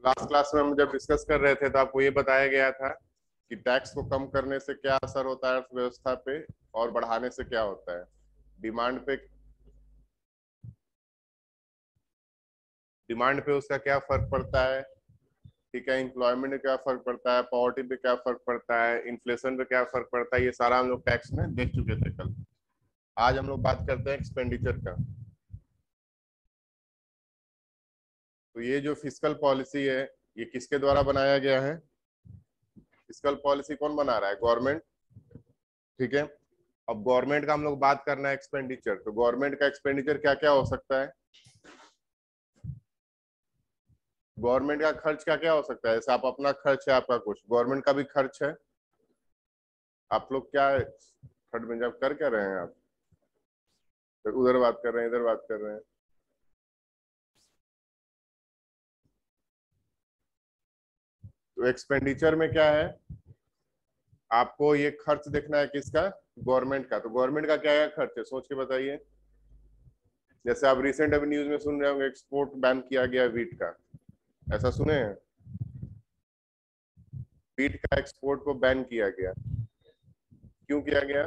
Last class में हम जब डिस्कस कर रहे थे तो आपको ये बताया गया था कि टैक्स को कम करने से क्या असर होता है अर्थव्यवस्था पे, और बढ़ाने से क्या होता है। डिमांड पे डिमांड पे उसका क्या फर्क पड़ता है, ठीक है। एम्प्लॉयमेंट पे क्या फर्क पड़ता है, पॉवर्टी पे क्या फर्क पड़ता है, इन्फ्लेशन पे क्या फर्क पड़ता है, ये सारा हम लोग टैक्स में देख चुके थे कल। आज हम लोग बात करते हैं एक्सपेंडिचर का। तो ये जो फिस्कल पॉलिसी है, ये किसके द्वारा बनाया गया है? फिस्कल पॉलिसी कौन बना रहा है? गवर्नमेंट, ठीक है। अब गवर्नमेंट का हम लोग बात करना है एक्सपेंडिचर, तो गवर्नमेंट का एक्सपेंडिचर क्या क्या हो सकता है? गवर्नमेंट का खर्च क्या क्या हो सकता है? जैसे आप अपना खर्च है, आपका कुछ गवर्नमेंट का भी खर्च है। आप लोग क्या थर्ड में जब कर क्या रहे हैं आप? तो उधर बात कर रहे हैं, इधर बात कर रहे हैं। तो एक्सपेंडिचर में क्या है? आपको ये खर्च देखना है किसका? गवर्नमेंट का। तो गवर्नमेंट का क्या क्या खर्च है, सोच के बताइए। जैसे आप रिसेंट अभी न्यूज में सुन रहे होंगे, एक्सपोर्ट बैन किया गया वीट का, ऐसा सुने हैं? वीट का एक्सपोर्ट को बैन किया गया। क्यों किया गया?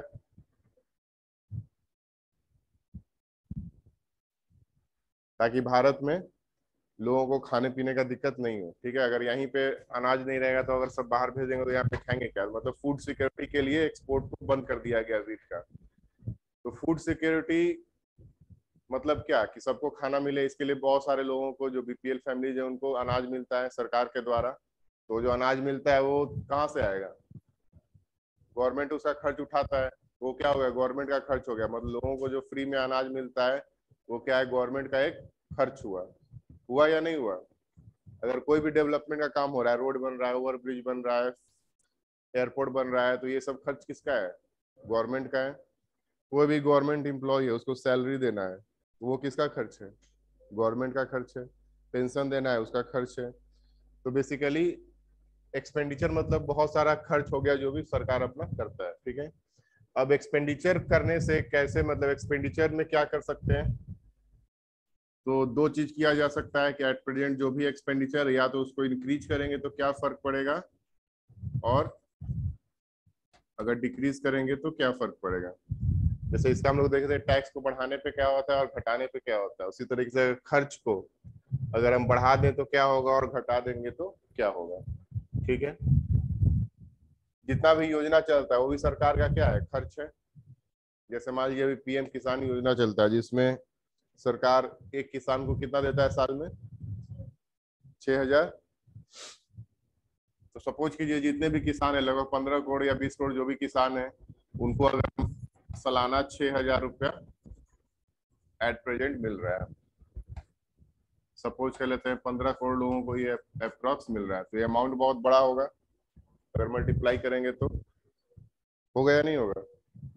ताकि भारत में लोगों को खाने पीने का दिक्कत नहीं हो, ठीक है। अगर यहीं पे अनाज नहीं रहेगा तो अगर सब बाहर भेज देंगे तो यहाँ पे खाएंगे क्या? मतलब फूड सिक्योरिटी के लिए एक्सपोर्ट को बंद कर दिया गया वीट का। तो फूड सिक्योरिटी मतलब क्या, कि सबको खाना मिले, इसके लिए बहुत सारे लोगों को, जो बीपीएल फैमिलीज है, उनको अनाज मिलता है सरकार के द्वारा। तो जो अनाज मिलता है वो कहाँ से आएगा? गवर्नमेंट उसका खर्च उठाता है। वो क्या हो गया? गवर्नमेंट का खर्च हो गया। मतलब लोगों को जो फ्री में अनाज मिलता है वो क्या है? गवर्नमेंट का एक खर्च हुआ। हुआ या नहीं हुआ? अगर कोई भी डेवलपमेंट का काम हो रहा है, रोड बन रहा है, ओवर ब्रिज बन रहा है, एयरपोर्ट बन रहा है, तो ये सब खर्च किसका है? गवर्नमेंट का है। कोई भी गवर्नमेंट एम्प्लॉय है, उसको सैलरी देना है, वो किसका खर्च है? गवर्नमेंट का खर्च है। पेंशन देना है, उसका खर्च है। तो बेसिकली एक्सपेंडिचर मतलब बहुत सारा खर्च हो गया जो भी सरकार अपना करता है, ठीक है। अब एक्सपेंडिचर करने से कैसे, मतलब एक्सपेंडिचर में क्या कर सकते हैं? तो दो चीज किया जा सकता है कि एट प्रेजेंट जो भी एक्सपेंडिचर है, या तो उसको इंक्रीज करेंगे तो क्या फर्क पड़ेगा, और अगर डिक्रीज करेंगे तो क्या फर्क पड़ेगा। जैसे इसका हम लोग देखते हैं, टैक्स को बढ़ाने पे क्या होता है और घटाने पे क्या होता है। उसी तरीके से खर्च को अगर हम बढ़ा दें तो क्या होगा, और घटा देंगे तो क्या होगा, ठीक है। जितना भी योजना चलता है वो भी सरकार का क्या है? खर्च है। जैसे मान लीजिए अभी पीएम किसान योजना चलता है, जिसमें सरकार एक किसान को कितना देता है साल में? 6,000। तो सपोज कीजिए जितने भी किसान है, लगभग 15 करोड़ या 20 करोड़ जो भी किसान है, उनको अगर सालाना 6,000 रुपया एट प्रेजेंट मिल रहा है, सपोज कर लेते हैं 15 करोड़ लोगों को ये अप्रोक्स मिल रहा है, तो ये अमाउंट बहुत बड़ा होगा। अगर मल्टीप्लाई करेंगे तो होगा या नहीं होगा?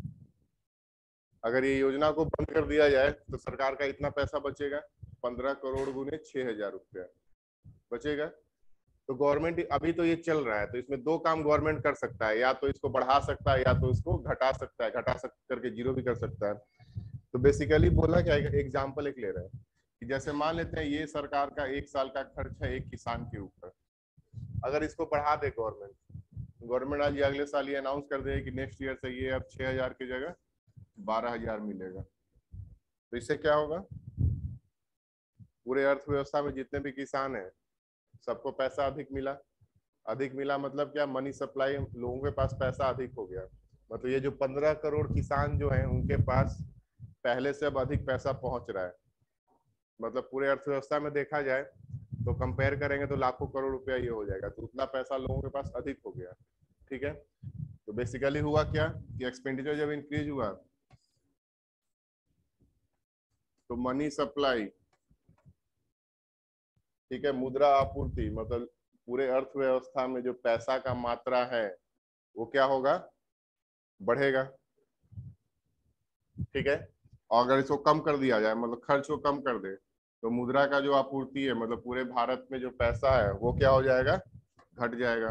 अगर ये योजना को बंद कर दिया जाए तो सरकार का इतना पैसा बचेगा, 15 करोड़ गुने 6,000 रुपया बचेगा। तो गवर्नमेंट अभी तो ये चल रहा है, तो इसमें दो काम गवर्नमेंट कर सकता है, या तो इसको बढ़ा सकता है या तो इसको घटा सकता है, करके जीरो भी कर सकता है। तो बेसिकली बोला क्या है, एग्जाम्पल एक ले रहे हैं कि जैसे मान लेते हैं ये सरकार का 1 साल का खर्च है एक किसान के ऊपर। अगर इसको बढ़ा दे गवर्नमेंट, गवर्नमेंट आज अगले साल ये अनाउंस कर दे कि नेक्स्ट ईयर से ये अब 6,000 की जगह 12,000 मिलेगा, तो इससे क्या होगा? पूरे अर्थव्यवस्था में जितने भी किसान हैं सबको पैसा अधिक मिला। अधिक मिला मतलब क्या? मनी सप्लाई, लोगों के पास पैसा अधिक हो गया। मतलब ये जो 15 करोड़ किसान जो हैं उनके पास पहले से अब अधिक पैसा पहुंच रहा है। मतलब पूरे अर्थव्यवस्था में देखा जाए तो कंपेयर करेंगे तो लाखों करोड़ रुपया ये हो जाएगा, तो उतना पैसा लोगों के पास अधिक हो गया, ठीक है। तो बेसिकली हुआ क्या कि एक्सपेंडिचर जब इंक्रीज हुआ तो मनी सप्लाई, ठीक है, मुद्रा आपूर्ति, मतलब पूरे अर्थव्यवस्था में जो पैसा का मात्रा है वो क्या होगा? बढ़ेगा, ठीक है। और अगर इसको कम कर दिया जाए, मतलब खर्च को कम कर दे, तो मुद्रा का जो आपूर्ति है, मतलब पूरे भारत में जो पैसा है वो क्या हो जाएगा? घट जाएगा।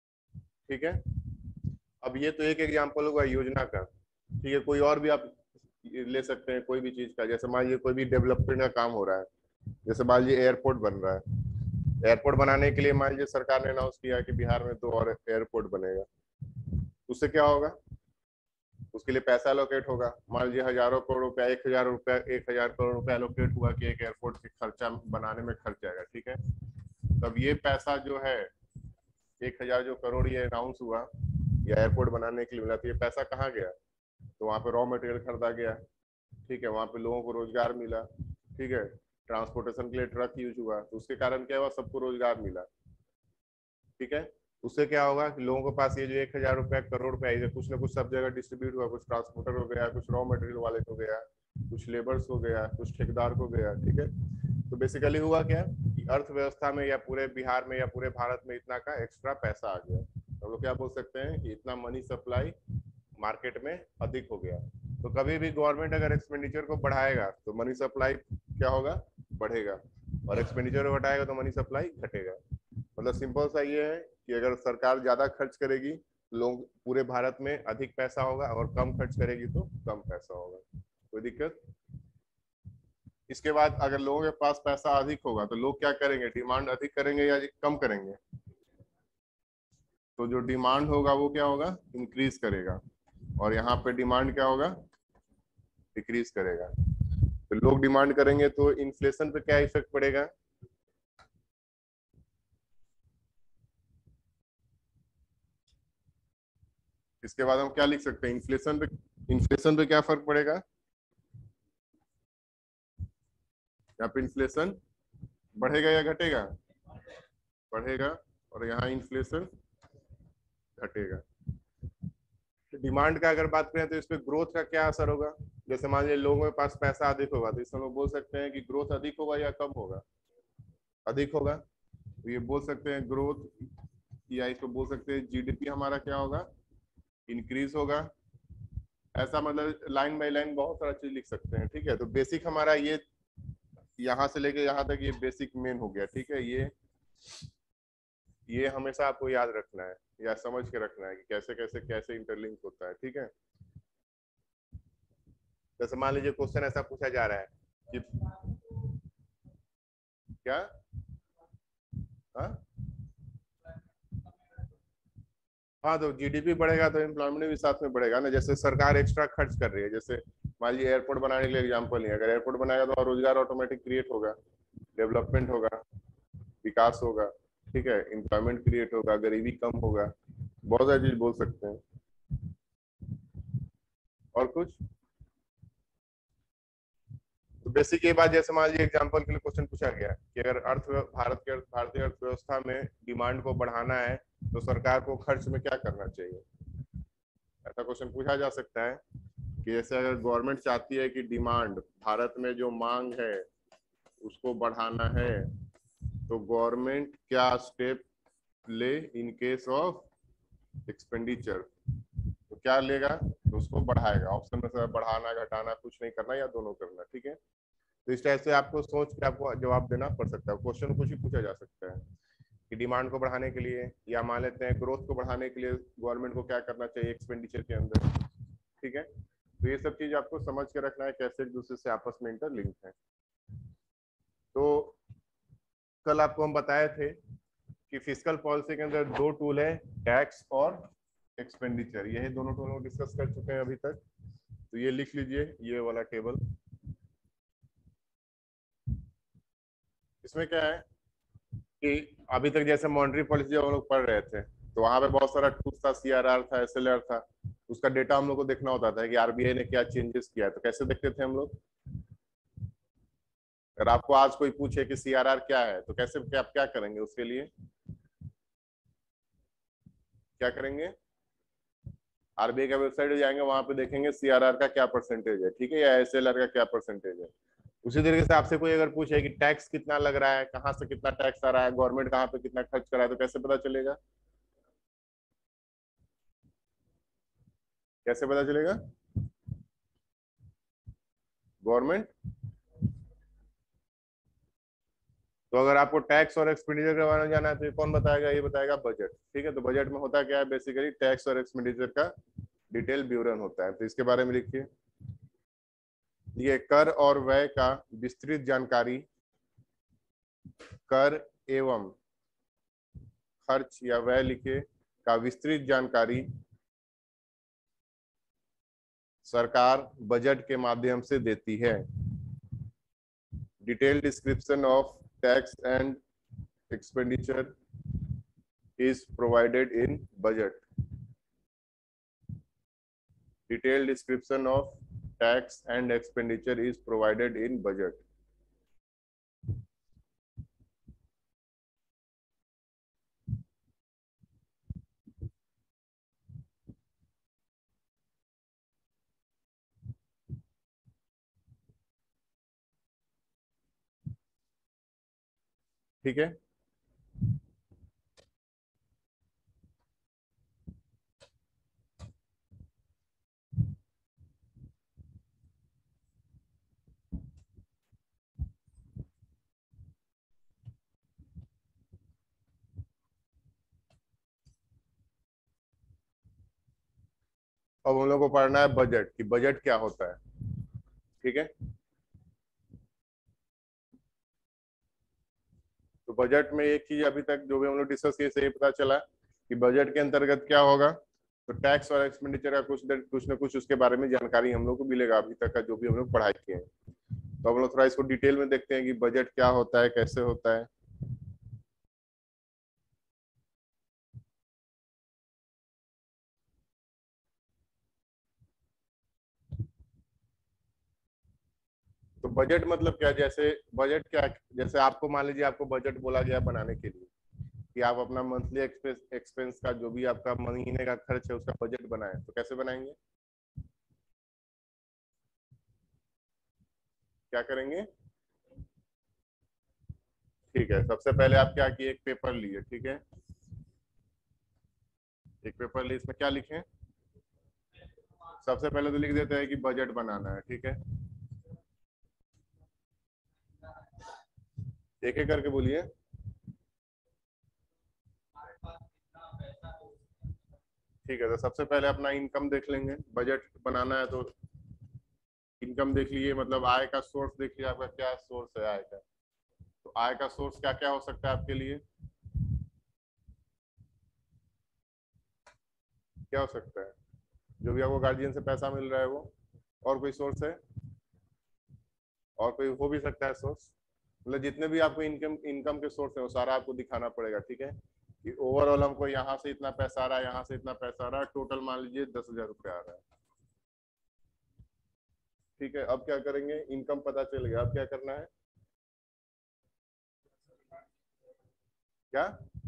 ठीक है। अब ये तो एक एग्जांपल होगा योजना का, ठीक है। कोई और भी आप ये ले सकते हैं कोई भी चीज का, जैसे मान लीजिए कोई भी डेवलपमेंट का काम हो रहा है, जैसे मान लीजिए एयरपोर्ट बन रहा है। एयरपोर्ट बनाने के लिए मान लीजिए सरकार ने अनाउंस किया कि बिहार में 2 और एयरपोर्ट बनेगा। उससे क्या होगा, उसके लिए पैसा एलोकेट होगा। मान लीजिए हजारों करोड़ रुपया, 1,000 रुपया, 1,000 करोड़ रुपया एलोकेट हुआ कि एक एयरपोर्ट के खर्चा बनाने में खर्च आएगा, ठीक है। तब ये पैसा जो है 1,000 जो करोड़ ये अनाउंस हुआ या एयरपोर्ट बनाने के लिए मिला, तो ये पैसा कहाँ गया, तो वहां पे रॉ मटेरियल खरीदा गया, ठीक है, वहां पे लोगों को रोजगार मिला, ठीक है, ट्रांसपोर्टेशन के लिए ट्रक यूज हुआ, तो उसके कारण क्या हुआ, सबको रोजगार मिला, ठीक है। उससे क्या होगा कि लोगों के पास ये जो 1,000 रुपया करोड़ रुपया है, कुछ ना कुछ सब जगह डिस्ट्रीब्यूट हुआ, कुछ ट्रांसपोर्टर हो गया, कुछ रॉ मटेरियल वाले को गया, कुछ लेबर्स को गया, कुछ ठेकेदार को गया, ठीक है। तो बेसिकली हुआ क्या कि अर्थव्यवस्था में या पूरे बिहार में या पूरे भारत में इतना का एक्स्ट्रा पैसा आ गया। तो हम लोग क्या बोल सकते हैं कि इतना मनी सप्लाई मार्केट में अधिक हो गया। तो कभी भी गवर्नमेंट अगर एक्सपेंडिचर को बढ़ाएगा तो मनी सप्लाई क्या होगा, बढ़ेगा, और एक्सपेंडिचर को घटाएगा तो मनी सप्लाई घटेगा। मतलब सिंपल सा ये है कि अगर सरकार ज्यादा खर्च करेगी, लोग पूरे भारत में अधिक पैसा होगा, और कम खर्च करेगी तो कम पैसा होगा। कोई दिक्कत। इसके बाद अगर लोगों के पास पैसा अधिक होगा तो लोग क्या करेंगे, डिमांड अधिक करेंगे या कम करेंगे, तो जो डिमांड होगा वो क्या होगा, इंक्रीज करेगा, और यहाँ पे डिमांड क्या होगा, डिक्रीज करेगा। तो लोग डिमांड करेंगे तो इन्फ्लेशन पे क्या इफेक्ट पड़ेगा, इसके बाद हम क्या लिख सकते हैं, इन्फ्लेशन पे क्या फर्क पड़ेगा, यहाँ पे इन्फ्लेशन बढ़ेगा या घटेगा, बढ़ेगा, और यहाँ इन्फ्लेशन घटेगा। डिमांड का अगर बात करें तो इस पे ग्रोथ का क्या असर होगा, जैसे मान लीजिए लोगों के पास पैसा अधिक होगा तो इसमें हम लोग बोल सकते हैं कि ग्रोथ अधिक होगा या कम होगा, अधिक होगा। तो ये बोल सकते हैं ग्रोथ, या इसको बोल सकते हैं जीडीपी हमारा क्या होगा, इंक्रीज होगा। ऐसा मतलब लाइन बाय लाइन बहुत सारा चीज लिख सकते हैं, ठीक है। तो बेसिक हमारा ये यहाँ से लेके यहाँ तक ये बेसिक मेन हो गया, ठीक है। ये हमेशा आपको याद रखना है या समझ के रखना है कि कैसे कैसे कैसे इंटरलिंक होता है, ठीक है। जैसे मान लीजिए क्वेश्चन ऐसा पूछा जा रहा है कि क्या, हाँ हाँ, तो जीडीपी बढ़ेगा तो एम्प्लॉयमेंट भी साथ में बढ़ेगा ना। जैसे सरकार एक्स्ट्रा खर्च कर रही है, जैसे मान लीजिए एयरपोर्ट बनाने के लिए एग्जाम्पल है, अगर एयरपोर्ट बनाएगा तो रोजगार ऑटोमेटिक क्रिएट होगा, डेवलपमेंट होगा, विकास होगा, ठीक है, एम्प्लॉयमेंट क्रिएट होगा, गरीबी कम होगा, बहुत सारी चीज बोल सकते हैं। और कुछ, तो बेसिक ये बात, जैसे मान लीजिए एग्जांपल के लिए क्वेश्चन पूछा गया कि अगर भारतीय अर्थव्यवस्था में डिमांड को बढ़ाना है तो सरकार को खर्च में क्या करना चाहिए, ऐसा क्वेश्चन पूछा जा सकता है। कि जैसे अगर गवर्नमेंट चाहती है कि डिमांड, भारत में जो मांग है उसको बढ़ाना है, तो गवर्नमेंट क्या स्टेप ले इन केस ऑफ एक्सपेंडिचर, तो क्या लेगा, तो उसको बढ़ाएगा। ऑप्शन में से बढ़ाना, घटाना, कुछ नहीं करना, या दोनों करना, ठीक है। तो इस टाइप से आपको सोच के आपको जवाब देना पड़ सकता है। क्वेश्चन कुछ ही पूछा जा सकता है कि डिमांड को बढ़ाने के लिए, या मान लेते हैं ग्रोथ को बढ़ाने के लिए गवर्नमेंट को क्या करना चाहिए एक्सपेंडिचर के अंदर, ठीक है। तो ये सब चीज आपको समझ के रखना है कैसे एक दूसरे से आपस में इंटरलिंक है। तो कल आपको हम बताए थे कि फिस्कल पॉलिसी के अंदर 2 टूल है, टैक्स और एक्सपेंडिचर। यही दोनों टूल को डिस्कस कर चुके हैं अभी तक। तो ये लिख लीजिए, ये वाला टेबल। इसमें क्या है कि अभी तक जैसे मॉनेटरी पॉलिसी हम लोग पढ़ रहे थे तो वहां पे बहुत सारा टूल्स था, सीआरआर था, एसएलआर था, उसका डेटा हम लोग को देखना होता था कि आरबीआई ने क्या चेंजेस किया है। तो कैसे देखते थे हम लोग, अगर आपको आज कोई पूछे कि सीआरआर क्या है तो कैसे आप क्या करेंगे, उसके लिए क्या करेंगे, आरबीआई का वेबसाइट जाएंगे, वहां पे देखेंगे सीआरआर का क्या परसेंटेज है, ठीक है, या एसएलआर का क्या परसेंटेज है। उसी तरीके से आपसे कोई अगर पूछे कि टैक्स कितना लग रहा है, कहाँ से कितना टैक्स आ रहा है, गवर्नमेंट कहाँ पे कितना खर्च कर रहा है, तो कैसे पता चलेगा, कैसे पता चलेगा, गवर्नमेंट। तो अगर आपको टैक्स और एक्सपेंडिचर के बारे में जाना है तो ये कौन बताएगा, ये बताएगा बजट, ठीक है। तो बजट में होता क्या है, बेसिकली टैक्स और एक्सपेंडिचर का डिटेल विवरण होता है। तो इसके बारे में लिखिए। ये कर और व्यय का विस्तृत जानकारी, कर एवं खर्च या व्यय लिखे का विस्तृत जानकारी सरकार बजट के माध्यम से देती है। Detail description of tax and expenditure is provided in budget. Detailed description of tax and expenditure is provided in budget. ठीक है, अब हम लोग को पढ़ना है बजट कि बजट क्या होता है। ठीक है, तो बजट में एक चीज अभी तक जो भी हम लोग डिस्कस किए से ये पता चला कि बजट के अंतर्गत क्या होगा, तो टैक्स और एक्सपेंडिचर का कुछ ना कुछ उसके बारे में जानकारी हम लोग को मिलेगा अभी तक का जो भी हम लोग पढ़ाई किए हैं। तो हम लोग थोड़ा इसको डिटेल में देखते हैं कि बजट क्या होता है, कैसे होता है। तो बजट मतलब क्या, जैसे बजट क्या, जैसे आपको मान लीजिए आपको बजट बोला गया बनाने के लिए कि आप अपना मंथली एक्सपेंस का जो भी आपका महीने का खर्च है उसका बजट बनाएं, तो कैसे बनाएंगे, क्या करेंगे। ठीक है, सबसे पहले आप क्या किए, एक पेपर लिए। ठीक है, एक पेपर लिए, इसमें क्या लिखें, सबसे पहले तो लिख देते हैं कि बजट बनाना है। ठीक है, एक एक करके बोलिए। ठीक है, तो सबसे पहले अपना इनकम देख लेंगे, बजट बनाना है तो इनकम देख लीजिए, मतलब आय का सोर्स देख लीजिए, आपका क्या सोर्स है आय का। तो आय का सोर्स क्या क्या हो सकता है आपके लिए, क्या हो सकता है, जो भी आपको गार्जियन से पैसा मिल रहा है वो, और कोई सोर्स है, और कोई हो भी सकता है सोर्स, मतलब जितने भी आपको इनकम इनकम के सोर्स है वो सारा आपको दिखाना पड़ेगा। ठीक है, कि ओवरऑल हमको यहाँ से इतना पैसा आ रहा है, यहाँ से इतना पैसा आ रहा है, टोटल मान लीजिए 10,000 रुपये आ रहा है। ठीक है, अब क्या करेंगे, इनकम पता चल गया, अब क्या करना है, क्या,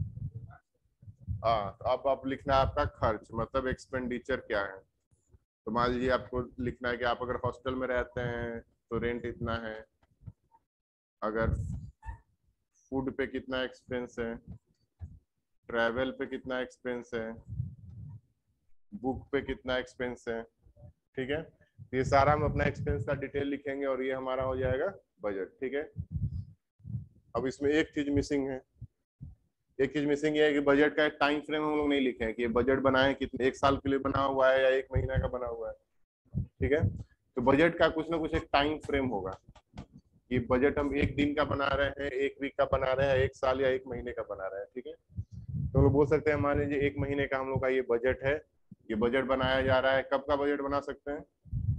हाँ, तो अब आप लिखना है आपका खर्च, मतलब एक्सपेंडिचर क्या है। तो मान लीजिए आपको लिखना है कि आप अगर हॉस्टल में रहते हैं तो रेंट इतना है, अगर फूड पे कितना एक्सपेंस है, ट्रैवल पे कितना एक्सपेंस है, बुक पे कितना एक्सपेंस है। ठीक है, तो ये सारा हम अपना एक्सपेंस का डिटेल लिखेंगे और ये हमारा हो जाएगा बजट। ठीक है, अब इसमें एक चीज मिसिंग है, एक चीज मिसिंग ये है कि बजट का एक टाइम फ्रेम हम लोग नहीं लिखे हैं कि ये बजट बनाए कितने, एक साल के लिए बना हुआ है या एक महीना का बना हुआ है। ठीक है, तो बजट का कुछ ना कुछ एक टाइम फ्रेम होगा कि बजट हम एक दिन का बना रहे हैं, एक वीक का बना रहे हैं, एक साल या एक महीने का बना रहे हैं। ठीक है, तो हम लोग बोल सकते हैं मान लीजिए एक महीने का हम लोग का ये बजट है, ये बजट बनाया जा रहा है, कब का बजट बना सकते हैं,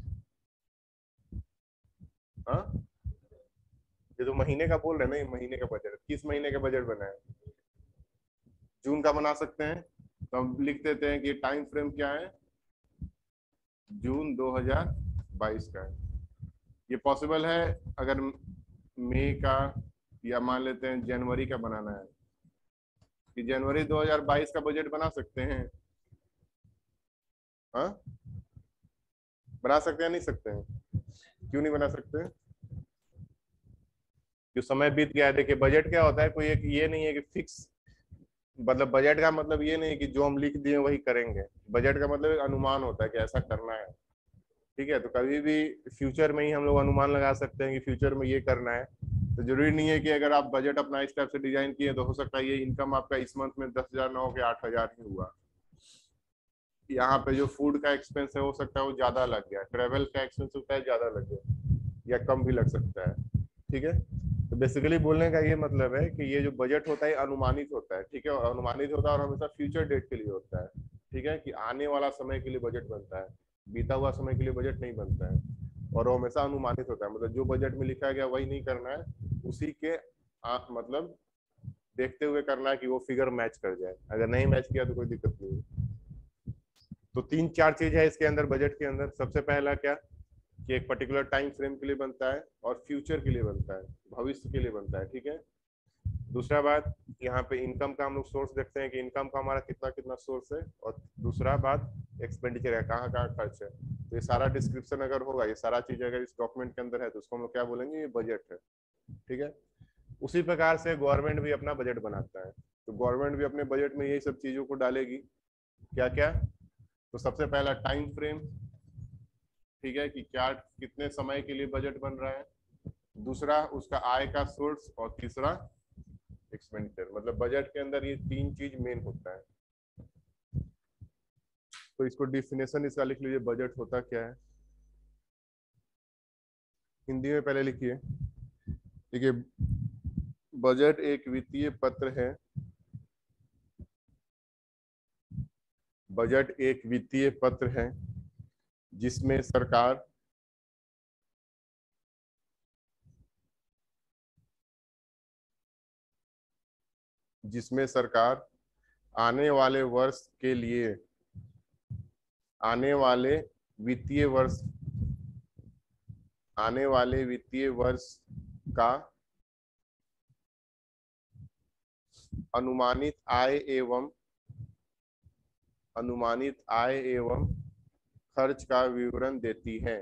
हाँ, ये तो महीने का बोल रहे हैं ना, ये महीने का बजट, किस महीने का बजट बना है, जून का बना सकते हैं। तो हम लिख देते हैं कि टाइम फ्रेम क्या है, जून 2022 का है। ये पॉसिबल है अगर मई का या मान लेते हैं जनवरी का बनाना है, कि जनवरी 2022 का बजट बना सकते हैं, हाँ, बना सकते हैं, नहीं सकते हैं, क्यों नहीं बना सकते, जो समय बीत गया है। देखिए बजट क्या होता है, कोई एक ये नहीं है कि फिक्स, मतलब बजट का मतलब ये नहीं कि जो हम लिख दिए वही करेंगे, बजट का मतलब एक अनुमान होता है कि ऐसा करना है। ठीक है, तो कभी भी फ्यूचर में ही हम लोग अनुमान लगा सकते हैं कि फ्यूचर में ये करना है। तो जरूरी नहीं है कि अगर आप बजट अपना इस टाइप से डिजाइन किए तो हो सकता है ये इनकम आपका इस मंथ में 10,000 ना हो के 8,000 ही हुआ। यहाँ पे जो फूड का एक्सपेंस है हो सकता है वो ज्यादा लग गया, ट्रेवल का एक्सपेंस होता है ज्यादा लग गया। या कम भी लग सकता है। ठीक है, तो बेसिकली बोलने का ये मतलब है कि ये जो बजट होता है अनुमानित होता है। ठीक है, और अनुमानित होता है और हमेशा फ्यूचर डेट के लिए होता है। ठीक है, कि आने वाला समय के लिए बजट बनता है, बीता हुआ समय के लिए बजट नहीं बनता है। और वो हमेशा अनुमानित होता है, मतलब जो बजट में लिखा गया वही नहीं करना है, उसी के मतलब देखते हुए करना है कि वो फिगर मैच कर जाए। अगर नहीं मैच किया तो कोई दिक्कत नहीं है। तो तीन चार चीज है इसके अंदर, बजट के अंदर। सबसे पहला क्या कि एक पर्टिकुलर टाइम फ्रेम के लिए बनता है और फ्यूचर के लिए बनता है, भविष्य के लिए बनता है। ठीक है, दूसरा बात, यहाँ पे इनकम का हम लोग सोर्स देखते हैं कि इनकम का हमारा कितना कितना सोर्स है। और दूसरा बात एक्सपेंडिचर है, कहाँ कहाँ खर्च है। तो ये सारा डिस्क्रिप्शन अगर होगा, ये सारा चीज अगर इस डॉक्यूमेंट के अंदर है, तो उसको हम लोग क्या बोलेंगे, ये बजट है। ठीक है, उसी प्रकार से गवर्नमेंट भी अपना बजट बनाता है। तो गवर्नमेंट भी अपने बजट में यही सब चीजों को डालेगी। क्या क्या, तो सबसे पहला टाइम फ्रेम। ठीक है, कि क्या कितने समय के लिए बजट बन रहा है। दूसरा उसका आय का सोर्स, और तीसरा एक्सपेंडिचर। मतलब बजट के अंदर ये तीन चीज मेन होता है। तो इसको डिफिनेशन इसका लिख लीजिए, बजट होता क्या है। हिंदी में पहले लिखिए। देखिए, बजट एक वित्तीय पत्र है। बजट एक वित्तीय पत्र है जिसमें सरकार जिसमें सरकार आने वाले वर्ष के लिए, आने वाले वित्तीय वर्ष आने वाले वित्तीय वर्ष का अनुमानित आय एवं खर्च का विवरण देती है।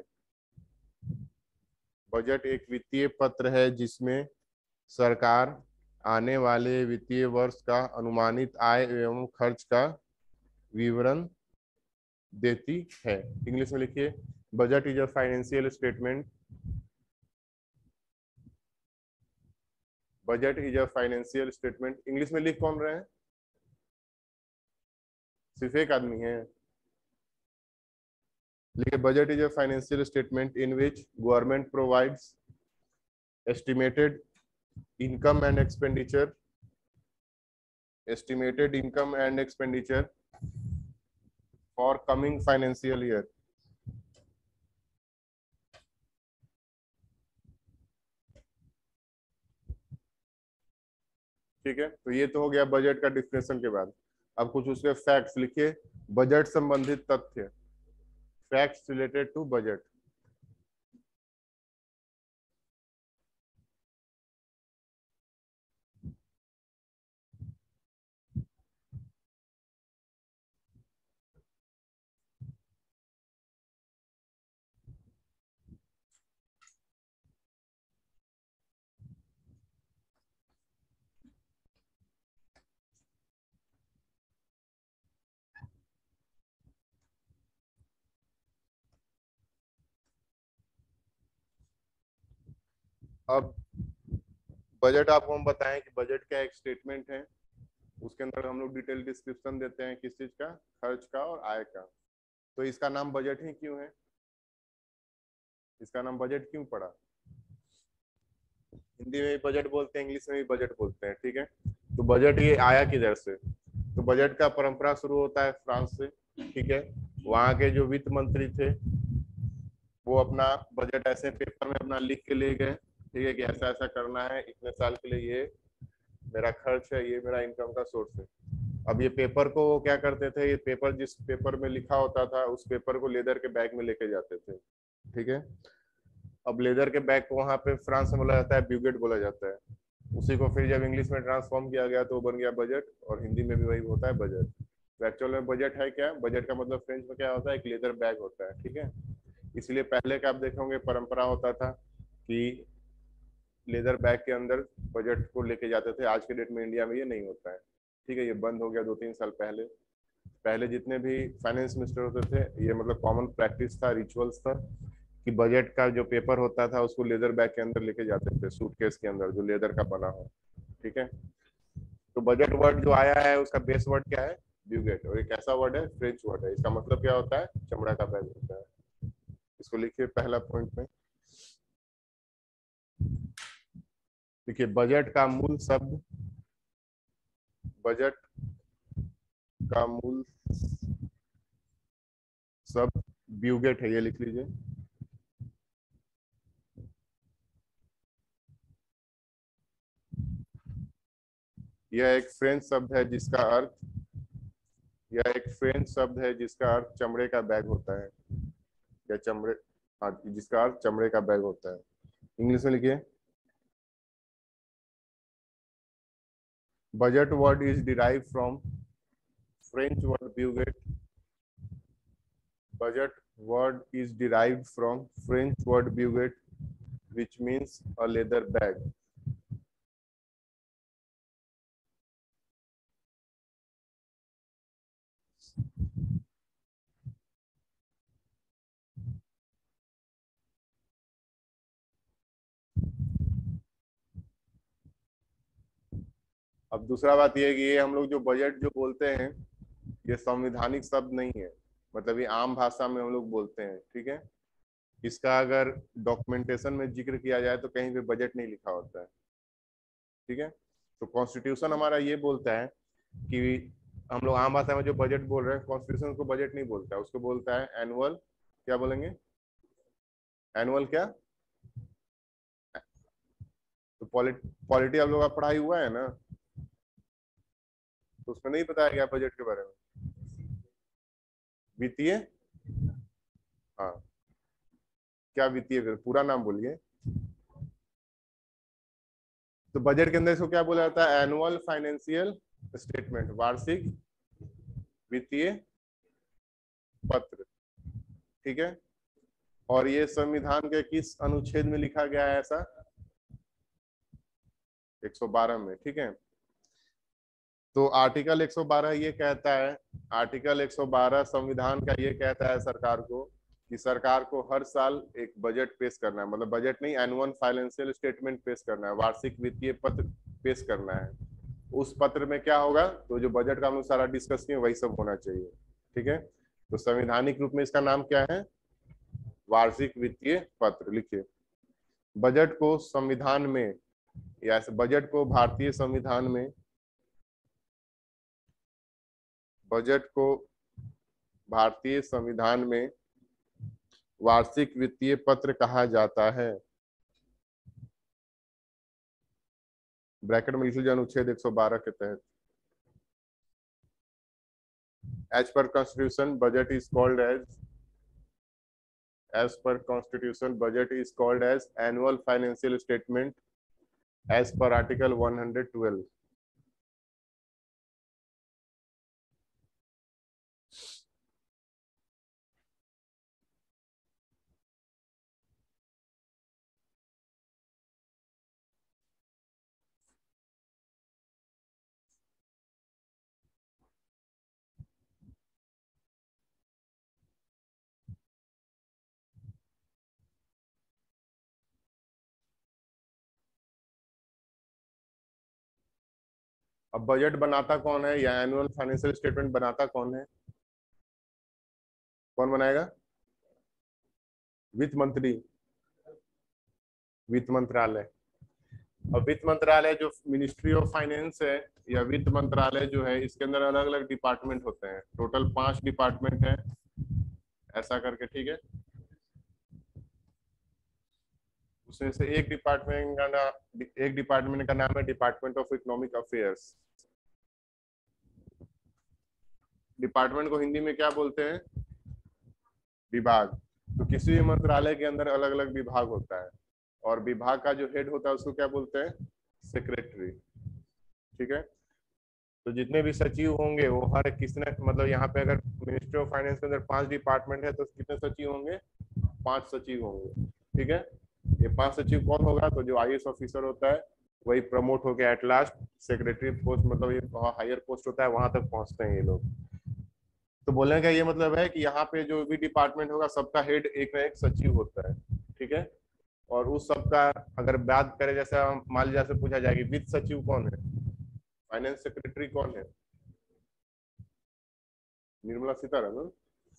बजट एक वित्तीय पत्र है जिसमें सरकार आने वाले वित्तीय वर्ष का अनुमानित आय एवं खर्च का विवरण देती है। इंग्लिश में लिखिए, budget is a financial statement. Budget is a financial statement. English में लिख कौन रहे हैं, सिर्फ एक आदमी है। लिखिए, budget is a financial statement in which government provides estimated income and expenditure for coming financial year. ठीक है, तो ये तो हो गया बजट का डिफिनेशन के बाद। अब कुछ उसके फैक्ट्स लिखिए, बजट संबंधित तथ्य, फैक्ट्स रिलेटेड टू बजट। अब बजट आपको हम बताएं कि बजट क्या एक स्टेटमेंट है, उसके अंदर हम लोग डिटेल डिस्क्रिप्शन देते हैं किस चीज का, खर्च का और आय का। तो इसका नाम बजट ही क्यों है, इसका नाम बजट क्यों पड़ा। हिंदी में भी बजट बोलते हैं, इंग्लिश में भी बजट बोलते हैं। ठीक है, तो बजट ये आया किधर से, तो बजट का परंपरा शुरू होता है फ्रांस से। ठीक है, वहां के जो वित्त मंत्री थे वो अपना बजट ऐसे पेपर में अपना लिख के ले गए। ठीक है, कि ऐसा ऐसा करना है, इतने साल के लिए ये मेरा खर्च है, ये मेरा इनकम का सोर्स है। अब ये पेपर को वो क्या करते थे, ये पेपर जिस पेपर में लिखा होता था उस पेपर को लेदर के बैग में लेके जाते थे। ठीक है, अब लेदर के बैग को वहां पे फ्रांस में बोला जाता है ब्यूगेट बोला जाता है। उसी को फिर जब इंग्लिश में ट्रांसफॉर्म किया गया तो वो बन गया बजट, और हिंदी में भी वही होता है बजट। तो एक्चुअल में बजट है क्या, बजट का मतलब फ्रेंच में क्या होता है, एक लेदर बैग होता है। ठीक है, इसलिए पहले का आप देखोगे परंपरा होता था कि लेदर बैग के अंदर बजट को लेके जाते थे। आज के डेट में इंडिया में ये नहीं होता है। ठीक है, ये बंद हो गया 2-3 साल पहले। पहले जितने भी फाइनेंस मिनिस्टर होते थे, ये मतलब कॉमन प्रैक्टिस था, रिचुअल्स था कि बजट का जो पेपर होता था उसको लेदर बैग के अंदर लेके जाते थे, सूटकेस के अंदर जो लेदर का बना हो। ठीक है, तो बजट वर्ड जो आया है उसका बेस वर्ड क्या है, ब्यूगेट, और एक ऐसा वर्ड है फ्रेंच वर्ड है, इसका मतलब क्या होता है, चमड़ा का बैग होता है। इसको लिखिए पहला पॉइंट में। देखिए बजट का मूल शब्द, बजट का मूल शब्द ब्यूगेट है, ये लिख लीजिए। यह एक फ्रेंच शब्द है जिसका अर्थ, यह एक फ्रेंच शब्द है जिसका अर्थ चमड़े का बैग होता है, या चमड़े, हाँ, जिसका अर्थ चमड़े का बैग होता है। इंग्लिश में लिखिए। Budget word is derive from French word bougette. Budget word is derived from French word buget, which means a leather bag. अब दूसरा बात यह है कि ये हम लोग जो बजट जो बोलते हैं, ये संवैधानिक शब्द नहीं है, मतलब ये आम भाषा में हम लोग बोलते हैं, ठीक है। इसका अगर डॉक्यूमेंटेशन में जिक्र किया जाए तो कहीं पे बजट नहीं लिखा होता है, ठीक है। तो कॉन्स्टिट्यूशन हमारा ये बोलता है कि हम लोग आम भाषा में जो बजट बोल रहे हैं, कॉन्स्टिट्यूशन उसको बजट नहीं बोलता है, उसको बोलता है एनुअल, क्या बोलेंगे, एनुअल क्या, तो पॉलिटी आप लोग का पढ़ाई हुआ है ना, तो उसमें नहीं बताया गया बजट के बारे में। वित्तीय, हाँ, क्या वित्तीय, फिर पूरा नाम बोलिए। तो बजट के अंदर इसको क्या बोला जाता है, एनुअल फाइनेंशियल स्टेटमेंट, वार्षिक वित्तीय पत्र, ठीक है। और ये संविधान के किस अनुच्छेद में लिखा गया है ऐसा, 112 में, ठीक है। तो आर्टिकल 112 ये कहता है, आर्टिकल 112 संविधान का ये कहता है सरकार को कि सरकार को हर साल एक बजट पेश करना है, मतलब बजट नहीं, एनुअल फाइनेंशियल स्टेटमेंट पेश करना है, वार्षिक वित्तीय पत्र पेश करना है। उस पत्र में क्या होगा, तो जो बजट का हम लोग सारा डिस्कस किए वही सब होना चाहिए, ठीक है। तो संवैधानिक रूप में इसका नाम क्या है, वार्षिक वित्तीय पत्र, लिखिए। बजट को संविधान में, या बजट को भारतीय संविधान में, बजट को भारतीय संविधान में वार्षिक वित्तीय पत्र कहा जाता है। ब्रैकेट में लिख लीजिए अनुच्छेद 112 के तहत। एज पर constitution budget is called as per constitution budget is called as annual financial statement as per article 112। अब बजट बनाता कौन है, या एनुअल फाइनेंशियल स्टेटमेंट बनाता कौन है, कौन बनाएगा, वित्त मंत्री, वित्त मंत्रालय। और वित्त मंत्रालय जो मिनिस्ट्री ऑफ फाइनेंस है, या वित्त मंत्रालय जो है, इसके अंदर अलग अलग डिपार्टमेंट होते हैं, टोटल 5 डिपार्टमेंट है ऐसा करके, ठीक है। उसमें से एक डिपार्टमेंट का नाम है department of economic affairs. Department को हिंदी में क्या बोलते हैं, विभाग। तो किसी भी मंत्रालय के अंदर अलग अलग विभाग होता है, और विभाग का जो हेड होता है उसको क्या बोलते हैं, सेक्रेटरी, ठीक है। तो जितने भी सचिव होंगे वो हर किसने, मतलब यहाँ पे अगर मिनिस्ट्री ऑफ फाइनेंस के अंदर 5 डिपार्टमेंट है तो कितने सचिव होंगे, 5 सचिव होंगे, ठीक है। ये 5 सचिव कौन होगा, तो जो आईएएस ऑफिसर होता है वही प्रमोट होकर एट लास्ट सेक्रेटरी पोस्ट, मतलब ये हायर पोस्ट होता है, वहां तक पहुंचते हैं ये लोग। तो बोलने का ये मतलब है कि यहाँ पे जो भी डिपार्टमेंट होगा सबका हेड एक ना एक सचिव होता है, ठीक है। और उस सबका अगर बात करें, जैसे मान लीजिए जैसे पूछा जाएगी वित्त सचिव कौन है, फाइनेंस सेक्रेटरी कौन है, निर्मला सीतारमन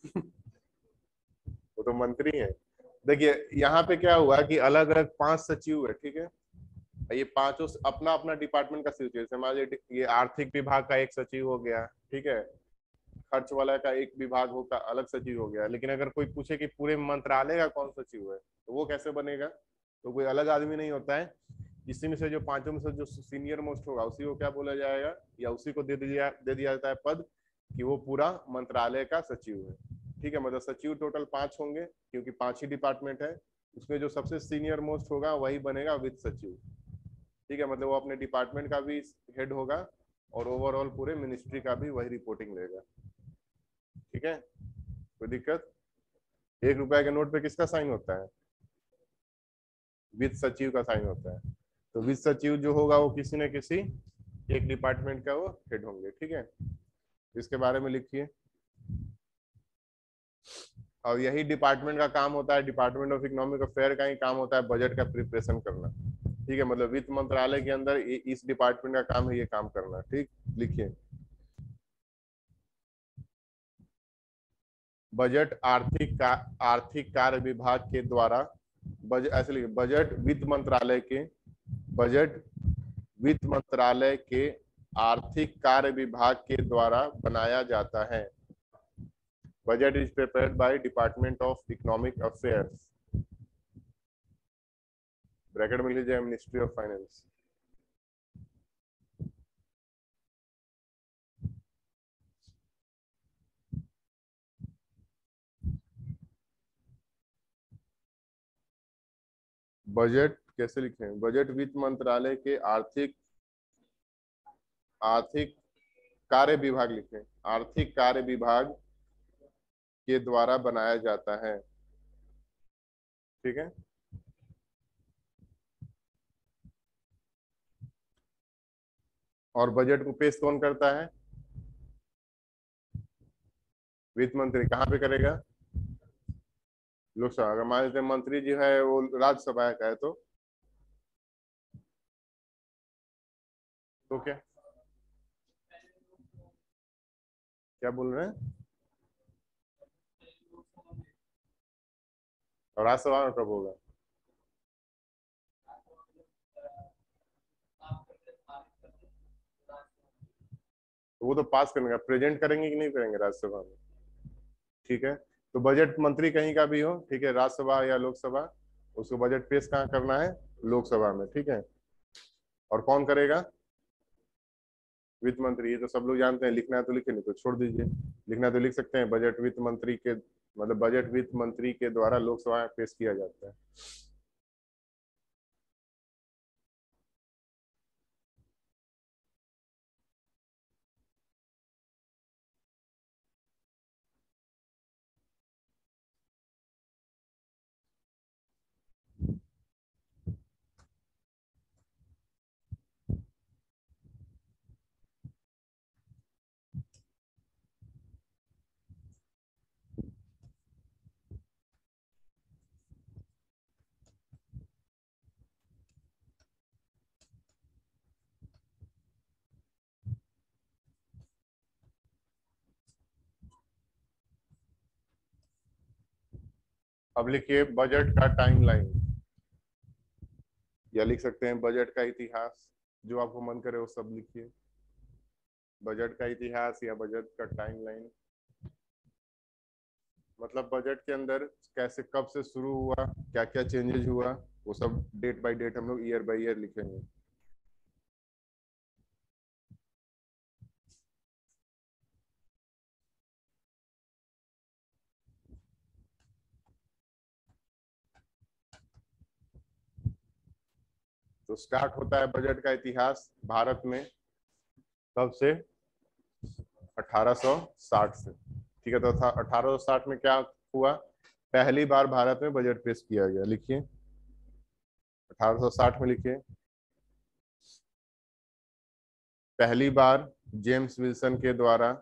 वो तो मंत्री है। देखिए यहाँ पे क्या हुआ कि अलग अलग 5 सचिव है, ठीक है। ये पांचों अपना अपना डिपार्टमेंट का सचिव, जैसे मान लीजिए ये आर्थिक विभाग का एक सचिव हो गया, ठीक है, खर्च वाला का एक विभाग होगा अलग सचिव हो गया। लेकिन अगर कोई पूछे कि पूरे मंत्रालय का कौन सचिव है, तो वो कैसे बनेगा? तो कोई अलग आदमी नहीं होता है, इसी में से जो पांचों में से जो सीनियर मोस्ट होगा उसी को क्या बोला जाएगा, या उसी को दे दिया जाता है पद कि वो पूरा मंत्रालय का सचिव है। ठीक है, मतलब सचिव टोटल 5 होंगे क्योंकि 5 ही डिपार्टमेंट है, उसमें जो सबसे सीनियर मोस्ट होगा वही बनेगा वित्त सचिव। ठीक है, मतलब वो अपने डिपार्टमेंट का भी हेड होगा और ओवरऑल पूरे मिनिस्ट्री का भी वही रिपोर्टिंग लेगा। ठीक है, कोई दिक्कत? 1 रुपए के नोट पे किसका साइन होता है? वित्त सचिव का साइन होता है। तो वित्त सचिव जो होगा वो किसी न किसी एक डिपार्टमेंट का वो हेड होंगे। ठीक है, इसके बारे में लिखिए। और यही डिपार्टमेंट का काम होता है, डिपार्टमेंट ऑफ इकोनॉमिक अफेयर का ही काम होता है बजट का प्रिपरेशन करना। ठीक है, मतलब वित्त मंत्रालय के अंदर इस डिपार्टमेंट का काम है ये काम करना। ठीक, लिखिए। बजट आर्थिक कार्य विभाग के द्वारा ऐसे लिखिए, बजट वित्त मंत्रालय के आर्थिक कार्य विभाग के द्वारा बनाया जाता है। Budget is prepared by department of economic affairs, bracket में लीजिए मिनिस्ट्री ऑफ फाइनेंस। बजट कैसे लिखें? बजट वित्त मंत्रालय के आर्थिक आर्थिक कार्य विभाग लिखें, आर्थिक कार्य विभाग के द्वारा बनाया जाता है। ठीक है, और बजट को पेश कौन करता है? वित्त मंत्री। कहाँ पे करेगा? लोकसभा। अगर मान लीजिए मंत्री जी है वो राज्यसभा का है तो क्या क्या बोल रहे हैं? और राज्यसभा में कब होगा? तो वो तो पास करने का, प्रेजेंट करेंगे कि नहीं करेंगे राज्यसभा में? ठीक है, तो बजट मंत्री कहीं का भी हो, ठीक है, राज्यसभा या लोकसभा, उसको बजट पेश कहाँ करना है? लोकसभा में। ठीक है, और कौन करेगा? वित्त मंत्री। ये तो सब लोग जानते हैं, लिखना है तो लिखे, नहीं तो छोड़ दीजिए। लिखना है तो लिख सकते हैं, बजट वित्त मंत्री के, मतलब बजट वित्त मंत्री के द्वारा लोकसभा में पेश किया जाता है। अब लिखिए बजट का टाइमलाइन, या लिख सकते हैं बजट का इतिहास, जो आपको मन करे वो सब लिखिए। बजट का इतिहास या बजट का टाइमलाइन, मतलब बजट के अंदर कैसे कब से शुरू हुआ, क्या क्या चेंजेस हुआ, वो सब डेट बाय डेट हम लोग ईयर बाय ईयर लिखेंगे। तो स्टार्ट होता है बजट का इतिहास भारत में कब से? 1860 से। ठीक है, तो 1860 में क्या हुआ? पहली बार भारत में बजट पेश किया गया। लिखिए 1860 में लिखिए, पहली बार जेम्स विल्सन के द्वारा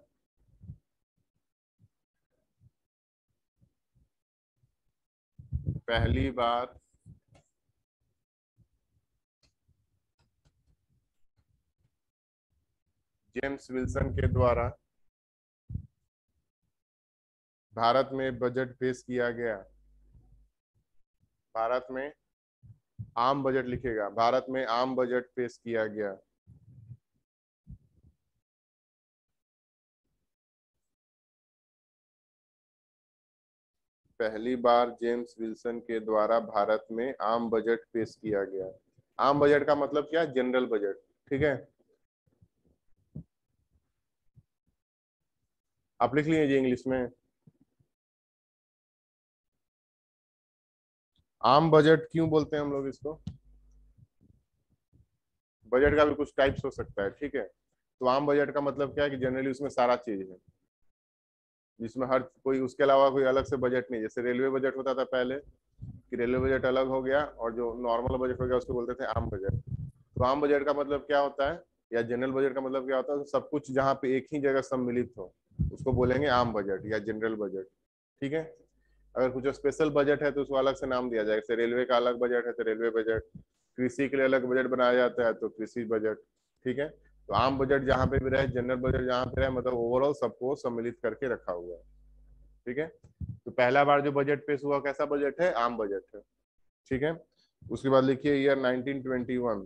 पहली बार जेम्स विल्सन के द्वारा भारत में बजट पेश किया गया। भारत में आम बजट लिखेगा, भारत में आम बजट पेश किया गया। पहली बार जेम्स विल्सन के द्वारा भारत में आम बजट पेश किया गया। आम बजट का मतलब क्या है? General budget. ठीक है, आप लिख लीजिए इंग्लिश में। आम बजट क्यों बोलते हैं हम लोग इसको? बजट का भी कुछ टाइप्स हो सकता है, ठीक है। तो आम बजट का मतलब क्या है कि जनरली उसमें सारा चीज है, जिसमें हर कोई, उसके अलावा कोई अलग से बजट नहीं। जैसे रेलवे बजट होता था पहले, कि रेलवे बजट अलग हो गया और जो नॉर्मल बजट हो गया उसको बोलते थे आम बजट। तो आम बजट का मतलब क्या होता है, या जनरल बजट का मतलब क्या होता है? तो सब कुछ जहाँ पे एक ही जगह सम्मिलित हो उसको बोलेंगे आम बजट या जनरल बजट। ठीक है, अगर कुछ स्पेशल बजट है तो उसको अलग से नाम दिया जाएगा। जैसे रेलवे का अलग बजट है तो रेलवे बजट, कृषि के लिए अलग बजट बनाया जाता है तो कृषि बजट। ठीक है, तो आम बजट जहाँ पे भी रहे, जनरल बजट जहाँ पे रहे, मतलब ओवरऑल सबको सम्मिलित करके रखा हुआ है। ठीक है, तो पहला बार जो बजट पेश हुआ कैसा बजट है? आम बजट है। ठीक है, उसके बाद लिखिए ईयर 1921।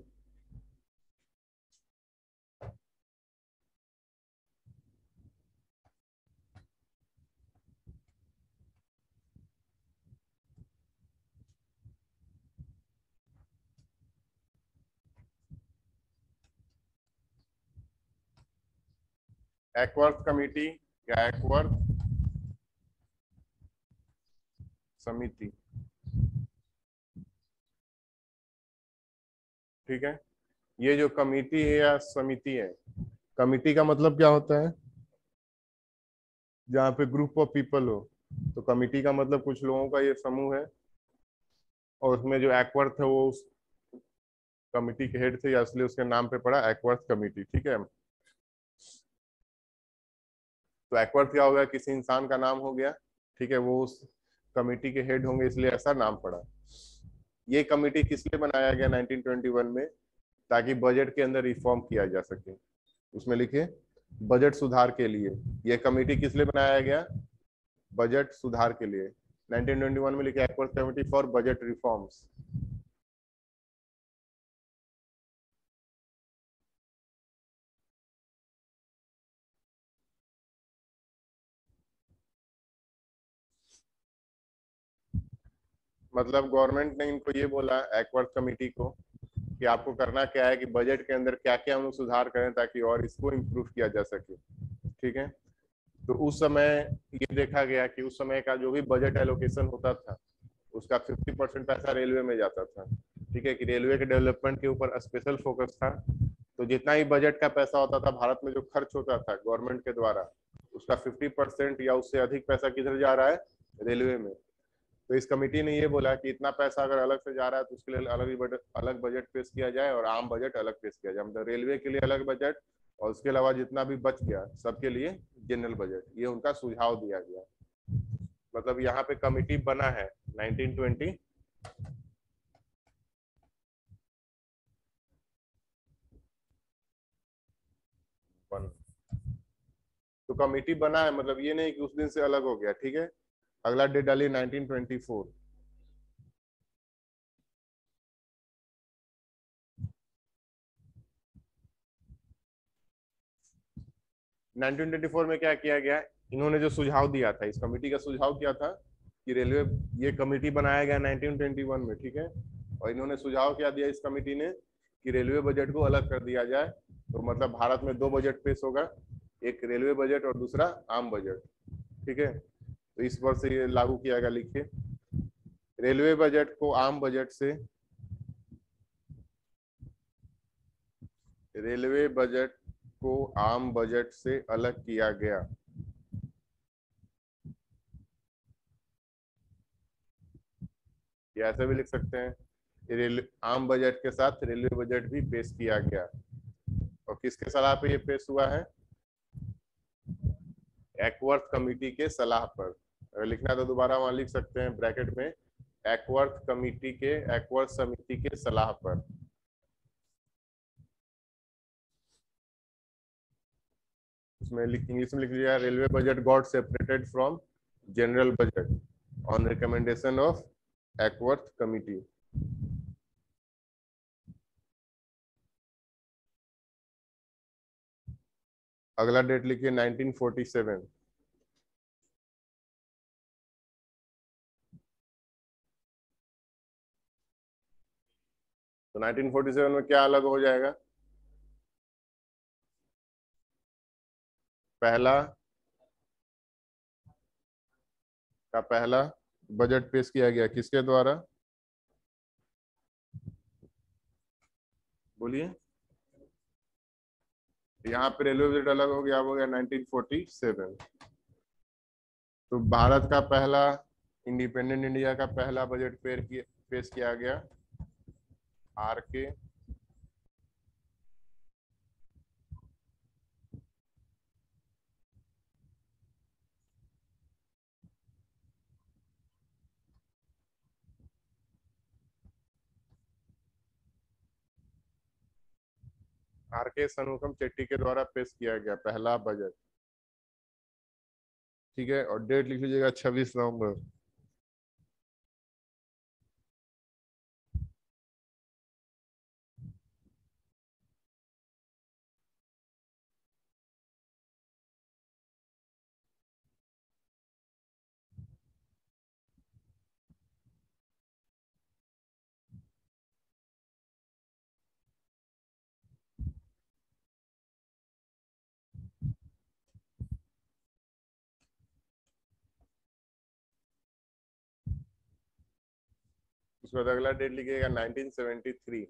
एक्वर्थ कमेटी या एक्वर्थ समिति। ठीक है, ये जो कमेटी है या समिति है, कमिटी का मतलब क्या होता है? जहाँ पे ग्रुप ऑफ पीपल हो। तो कमिटी का मतलब कुछ लोगों का ये समूह है, और उसमें जो एक्वर्थ है वो उस कमिटी के हेड थे, या इसलिए उसके नाम पे पड़ा एक्वर्थ कमिटी। ठीक है, तो एक्वर्थ क्या हो गया? किसी इंसान का नाम हो गया। ठीक है, वो उस कमिटी के हेड होंगे इसलिए ऐसा नाम पड़ा। ये कमिटी किस लिए बनाया गया 1921 में? ताकि बजट के अंदर रिफॉर्म किया जा सके। उसमें लिखे बजट सुधार के लिए। यह कमेटी किस लिए बनाया गया? बजट सुधार के लिए। 1921 में लिखे Acworth committee for budget reforms. मतलब गवर्नमेंट ने इनको ये बोला, एक्वर्थ कमेटी को, कि आपको करना क्या है कि बजट के अंदर क्या क्या हम लोग सुधार करें ताकि और इसको इम्प्रूव किया जा सके। ठीक है, तो उस समय ये देखा गया कि उस समय का जो भी बजट एलोकेशन होता था उसका 50% पैसा रेलवे में जाता था। ठीक है, कि रेलवे के डेवलपमेंट के ऊपर स्पेशल फोकस था। तो जितना ही बजट का पैसा होता था भारत में जो खर्च होता था गवर्नमेंट के द्वारा, उसका 50% या उससे अधिक पैसा किधर जा रहा है? रेलवे में। तो इस कमेटी ने ये बोला कि इतना पैसा अगर अलग से जा रहा है तो उसके लिए अलग बजट पेश किया जाए और आम बजट अलग पेश किया जाए। मतलब रेलवे के लिए अलग बजट, और उसके अलावा जितना भी बच गया सबके लिए जनरल बजट। ये उनका सुझाव दिया गया। मतलब यहाँ पे कमेटी बना है 1921। तो कमेटी बना है, मतलब ये नहीं कि उस दिन से अलग हो गया। ठीक है, अगला डेट डालिए 1924। 1924 में क्या किया गया? इन्होंने जो सुझाव दिया था, इस कमेटी का सुझाव क्या था कि रेलवे, ये कमेटी बनाया गया 1921 में। ठीक है, और इन्होंने सुझाव क्या दिया इस कमेटी ने कि रेलवे बजट को अलग कर दिया जाए। तो मतलब भारत में दो बजट पेश होगा, एक रेलवे बजट और दूसरा आम बजट। ठीक है, तो इस वर्ष से ये लागू किया गया। लिखिए रेलवे बजट को आम बजट से, रेलवे बजट को आम बजट से अलग किया गया। या ऐसे भी लिख सकते हैं रेल आम बजट के साथ रेलवे बजट भी पेश किया गया। और किसके सलाह पे ये पेश हुआ है? एक्वर्थ कमेटी के सलाह पर। अगर लिखना है तो दोबारा वहां लिख सकते हैं ब्रैकेट में, एक्वर्थ कमेटी के, एक्वर्थ समिति के सलाह पर। उसमें इंग्लिश में लिख लिया railway budget got separated from general budget on recommendation of Acworth committee. अगला डेट लिखिए 1947। तो 1947 में क्या अलग हो जाएगा? पहला का पहला बजट पेश किया गया किसके द्वारा? बोलिए। यहाँ पे रेलवे बजट अलग हो गया, हो गया 1947। तो भारत का पहला, इंडिपेंडेंट इंडिया का पहला बजट पेश किया गया RK सनमुखम चेट्टी के द्वारा पेश किया गया पहला बजट। ठीक है, और डेट लिख लीजिएगा 26 नवंबर। उसके बाद अगला डेट लिखिएगा 1973।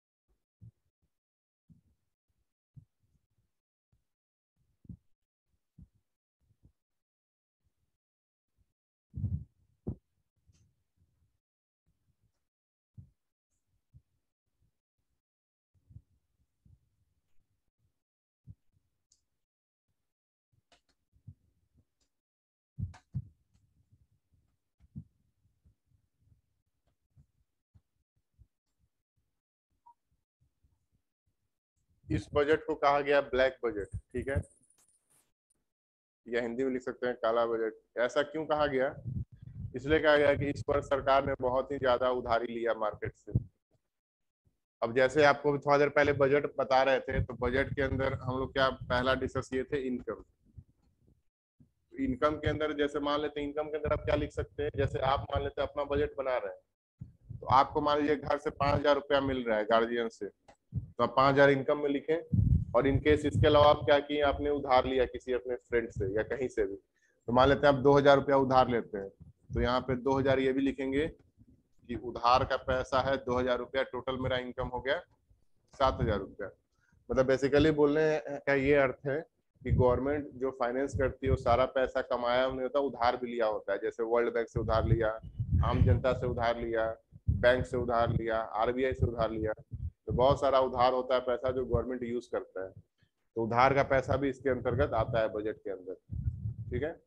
इस बजट को कहा गया ब्लैक बजट। ठीक है, या हिंदी में लिख सकते हैं काला बजट। ऐसा क्यों कहा गया? इसलिए कहा गया कि इस पर सरकार ने बहुत ही ज्यादा उधारी लिया मार्केट से। अब जैसे आपको थोड़ा देर पहले बजट बता रहे थे, तो बजट के अंदर हम लोग क्या पहला डिस्कस किए थे? इनकम। इनकम के अंदर जैसे मान लेते हैं, इनकम के अंदर आप क्या लिख सकते हैं? जैसे आप मान लेते हैं अपना बजट बना रहे हैं, तो आपको मान लीजिए घर से 5,000 रुपया मिल रहा है गार्जियन से, तो आप 5,000 इनकम में लिखें। और इनकेस इसके अलावा आप क्या किए, आपने उधार लिया किसी अपने फ्रेंड से या कहीं से भी, तो मान लेते हैं आप 2,000 रुपया उधार लेते हैं, तो यहाँ पे 2,000 ये भी लिखेंगे कि उधार का पैसा है 2,000 रुपया, टोटल मेरा इनकम हो गया 7,000 रुपया। मतलब बेसिकली बोलने का ये अर्थ है कि गवर्नमेंट जो फाइनेंस करती है वो सारा पैसा कमाया नहीं होता, उधार भी लिया होता है। जैसे वर्ल्ड बैंक से उधार लिया, आम जनता से उधार लिया, बैंक से उधार लिया, RBI से उधार लिया। तो बहुत सारा उधार होता है पैसा जो गवर्नमेंट यूज करता है, तो उधार का पैसा भी इसके अंतर्गत आता है बजट के अंदर। ठीक है,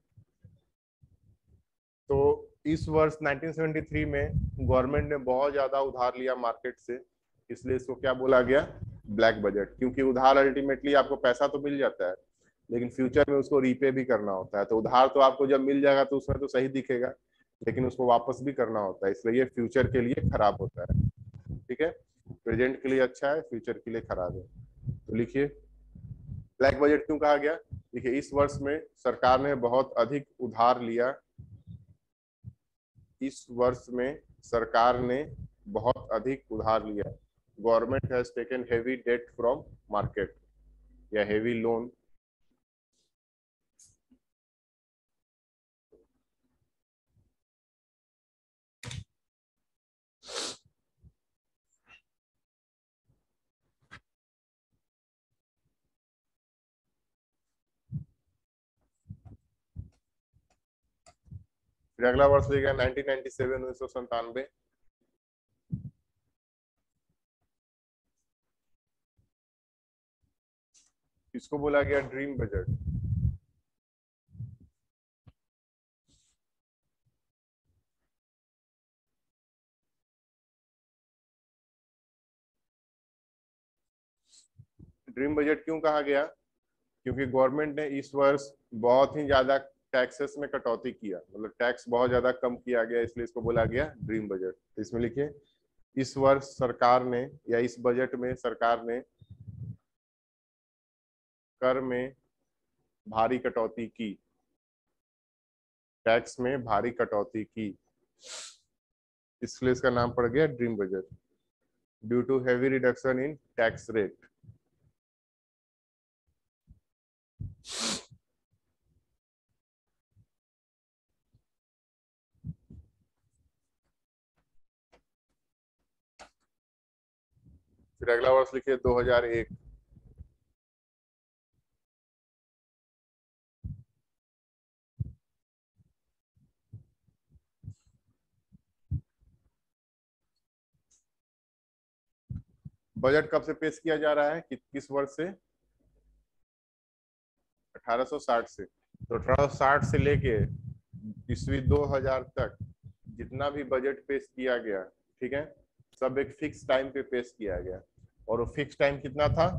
तो इस वर्ष 1973 में गवर्नमेंट ने बहुत ज्यादा उधार लिया मार्केट से, इसलिए इसको क्या बोला गया? Black budget. क्योंकि उधार अल्टीमेटली आपको पैसा तो मिल जाता है, लेकिन फ्यूचर में उसको रीपे भी करना होता है। तो उधार तो आपको जब मिल जाएगा तो उसमें तो सही दिखेगा, लेकिन उसको वापस भी करना होता है, इसलिए ये फ्यूचर के लिए खराब होता है। ठीक है, प्रेजेंट के लिए अच्छा है, फ्यूचर के लिए खराब है। तो लिखिए ब्लैक बजट क्यों कहा गया। देखिए, इस वर्ष में सरकार ने बहुत अधिक उधार लिया। इस वर्ष में सरकार ने बहुत अधिक उधार लिया। Government has taken heavy debt from market या हेवी लोन। फिर अगला वर्ष लिखा 1997, 1997। इसको बोला गया ड्रीम बजट। ड्रीम बजट क्यों कहा गया? क्योंकि गवर्नमेंट ने इस वर्ष बहुत ही ज्यादा टैक्सेस में कटौती किया, मतलब टैक्स बहुत ज्यादा कम किया गया, इसलिए इसको बोला गया ड्रीम बजट। तो इसमें लिखिए इस वर्ष सरकार ने या इस बजट में सरकार ने कर में भारी कटौती की, टैक्स में भारी कटौती की, इसलिए इसका नाम पड़ गया dream budget, due to heavy reduction in tax rate. फिर अगला वर्ष लिखिए 2001। बजट कब से पेश किया जा रहा है, किस वर्ष से? 1860 से। तो 1860 से लेके ईस्वी 2000 तक जितना भी बजट पेश किया गया, ठीक है, सब एक फिक्स टाइम पे पेश किया गया। और वो फिक्स टाइम कितना था?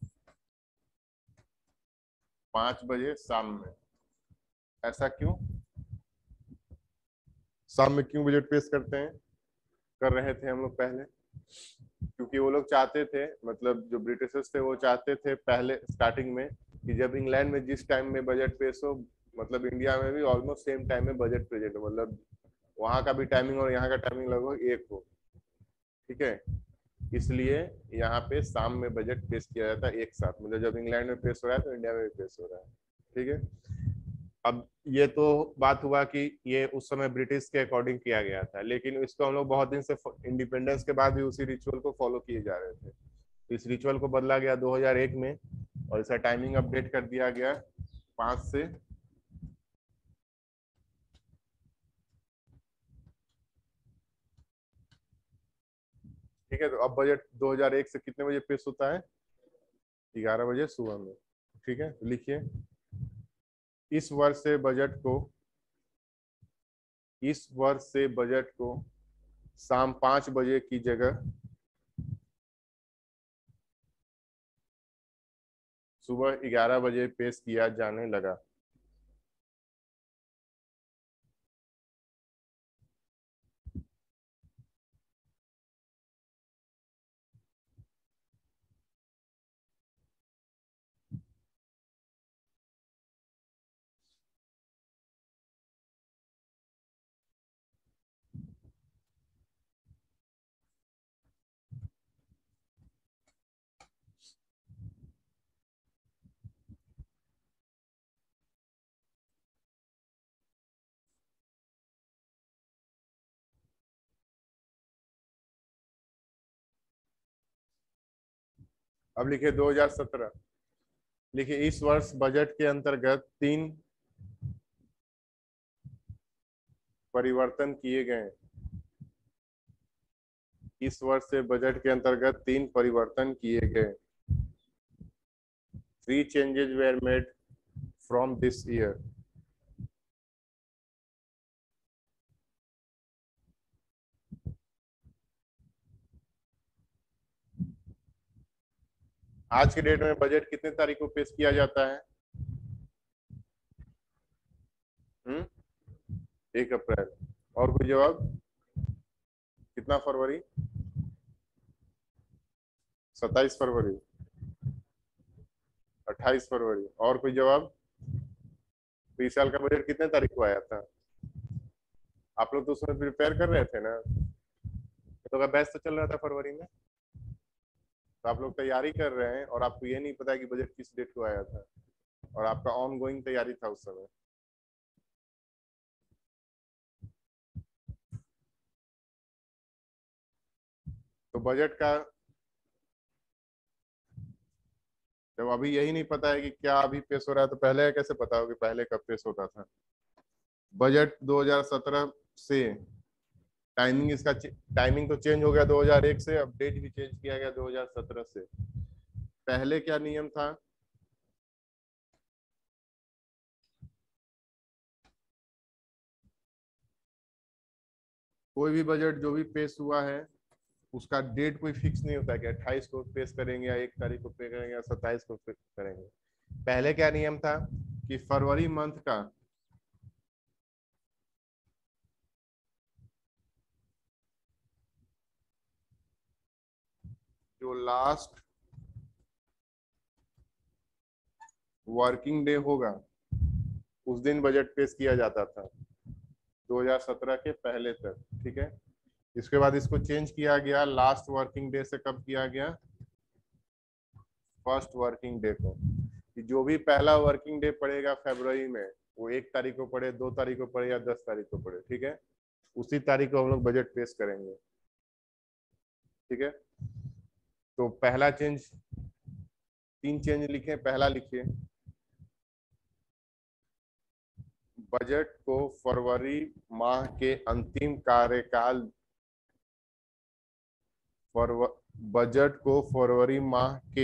5 बजे शाम में। ऐसा क्यों? शाम में क्यों बजट पेश करते हैं, कर रहे थे हम लोग पहले? क्योंकि वो लोग चाहते थे, मतलब जो ब्रिटिशर्स थे वो चाहते थे पहले स्टार्टिंग में कि जब इंग्लैंड में जिस टाइम में बजट पेश हो, मतलब इंडिया में भी ऑलमोस्ट सेम टाइम में बजट प्रेजेंट हो, मतलब वहां का भी टाइमिंग और यहाँ का टाइमिंग लगभग एक हो, ठीक है। इसलिए यहाँ पे शाम में बजट पेश किया जाता है एक साथ, मतलब जब इंग्लैंड में पेश हो रहा है तो इंडिया में भी पेश हो रहा है, ठीक है। अब ये तो बात हुआ कि ये उस समय ब्रिटिश के अकॉर्डिंग किया गया था, लेकिन इसको हम लोग बहुत दिन से इंडिपेंडेंस के बाद भी उसी रिचुअल को फॉलो किए जा रहे थे। तो इस रिचुअल को बदला गया 2001 में और इसका टाइमिंग अपडेट कर दिया गया 5 से। ठीक है, तो अब बजट 2001 से कितने बजे पेश होता है? 11 बजे सुबह में। ठीक है, तो लिखिए इस वर्ष से बजट को, इस वर्ष से बजट को शाम 5 बजे की जगह सुबह 11 बजे पेश किया जाने लगा। अब लिखिए 2017। लिखिए इस वर्ष बजट के अंतर्गत 3 परिवर्तन किए गए। इस वर्ष से बजट के अंतर्गत 3 परिवर्तन किए गए। 3 changes were made from this year। आज के डेट में बजट कितने तारीख को पेश किया जाता है? 1 अप्रैल। और कोई जवाब? कितना फरवरी? 27 फरवरी, 28 फरवरी। और कोई जवाब? तो इस साल का बजट कितने तारीख को आया था? आप लोग तो उसमें प्रिपेयर कर रहे थे ना, तो का बैच तो चल रहा था फरवरी में, तो आप लोग तैयारी कर रहे हैं और आपको ये नहीं पता कि बजट किस डेट को आया था, और आपका ऑन गोइंग तैयारी था उस समय। तो बजट का जब अभी यही नहीं पता है कि क्या अभी पेश हो रहा है, तो पहले कैसे पता हो कि पहले कब पेश होता था? बजट 2017 से टाइमिंग, इसका टाइमिंग तो चेंज हो गया 2001 से, अपडेट भी चेंज किया गया 2017 से। पहले क्या नियम था? कोई भी बजट जो भी पेश हुआ है उसका डेट कोई फिक्स नहीं होता कि 28 को पेश करेंगे या 1 तारीख को पेश करेंगे या 27 को पेश करेंगे। पहले क्या नियम था कि फरवरी मंथ का जो लास्ट वर्किंग डे होगा उस दिन बजट पेश किया जाता था 2017 के पहले तक। ठीक है, इसके बाद इसको चेंज किया गया लास्ट वर्किंग डे से। कब किया गया? फर्स्ट वर्किंग डे को। कि जो भी पहला वर्किंग डे पड़ेगा फरवरी में, वो 1 तारीख को पड़े, 2 तारीख को पड़े या 10 तारीख को पड़े, ठीक है, उसी तारीख को हम लोग बजट पेश करेंगे। ठीक है, तो पहला चेंज, 3 चेंज लिखे। पहला लिखिए, बजट को फरवरी माह के अंतिम कार्यकाल, बजट को फरवरी माह के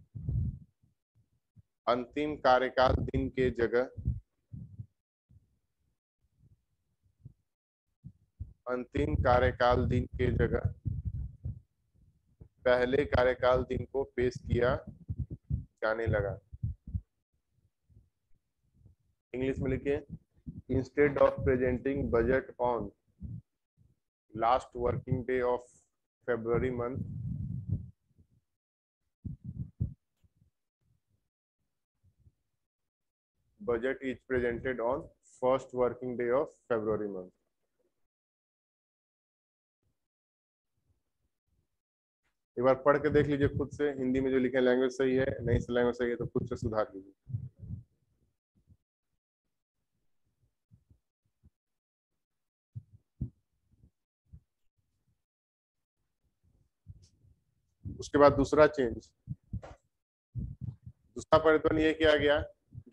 अंतिम कार्यकाल दिन के जगह, अंतिम कार्यकाल दिन के जगह पहले कार्यकाल दिन को पेश किया जाने लगा। इंग्लिश में लिखिए, instead of presenting budget on last working day of February month, budget is presented on first working day of February month. एक बार पढ़ के देख लीजिए खुद से, हिंदी में जो लिखे लैंग्वेज सही है, नहीं से लैंग्वेज सही है तो खुद से सुधार लीजिए। उसके बाद दूसरा चेंज, दूसरा परिवर्तन ये किया गया कि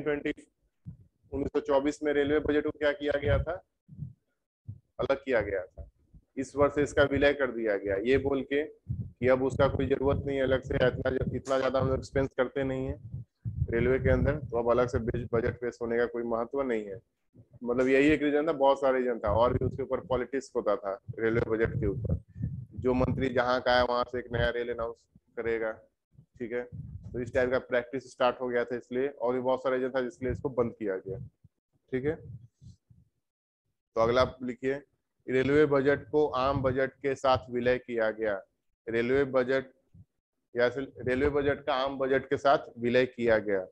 1924 में रेलवे बजट को क्या किया गया था? अलग किया गया था। इस वर्ष इसका विलय कर दिया गया, ये बोल के कि अब उसका कोई जरूरत नहीं है अलग से, इतना ज्यादा हम लोग एक्सपेंस करते नहीं है रेलवे के अंदर, तो अब अलग से बजट पेश होने का कोई महत्व नहीं है। मतलब यही एक रीजन था, बहुत सारा रीजन था, और भी उसके ऊपर पॉलिटिक्स होता था रेलवे बजट के ऊपर। जो मंत्री जहां का है वहां से एक नया रेल अनाउंस करेगा। ठीक है, तो इस टाइप का प्रैक्टिस स्टार्ट हो गया था इसलिए, और भी बहुत सारा रीजन था जिसके लिए इसको बंद किया गया। ठीक है, तो अगला लिखिए, रेलवे बजट को आम बजट के साथ विलय किया गया। रेलवे बजट या रेलवे बजट का आम बजट के साथ विलय किया गया।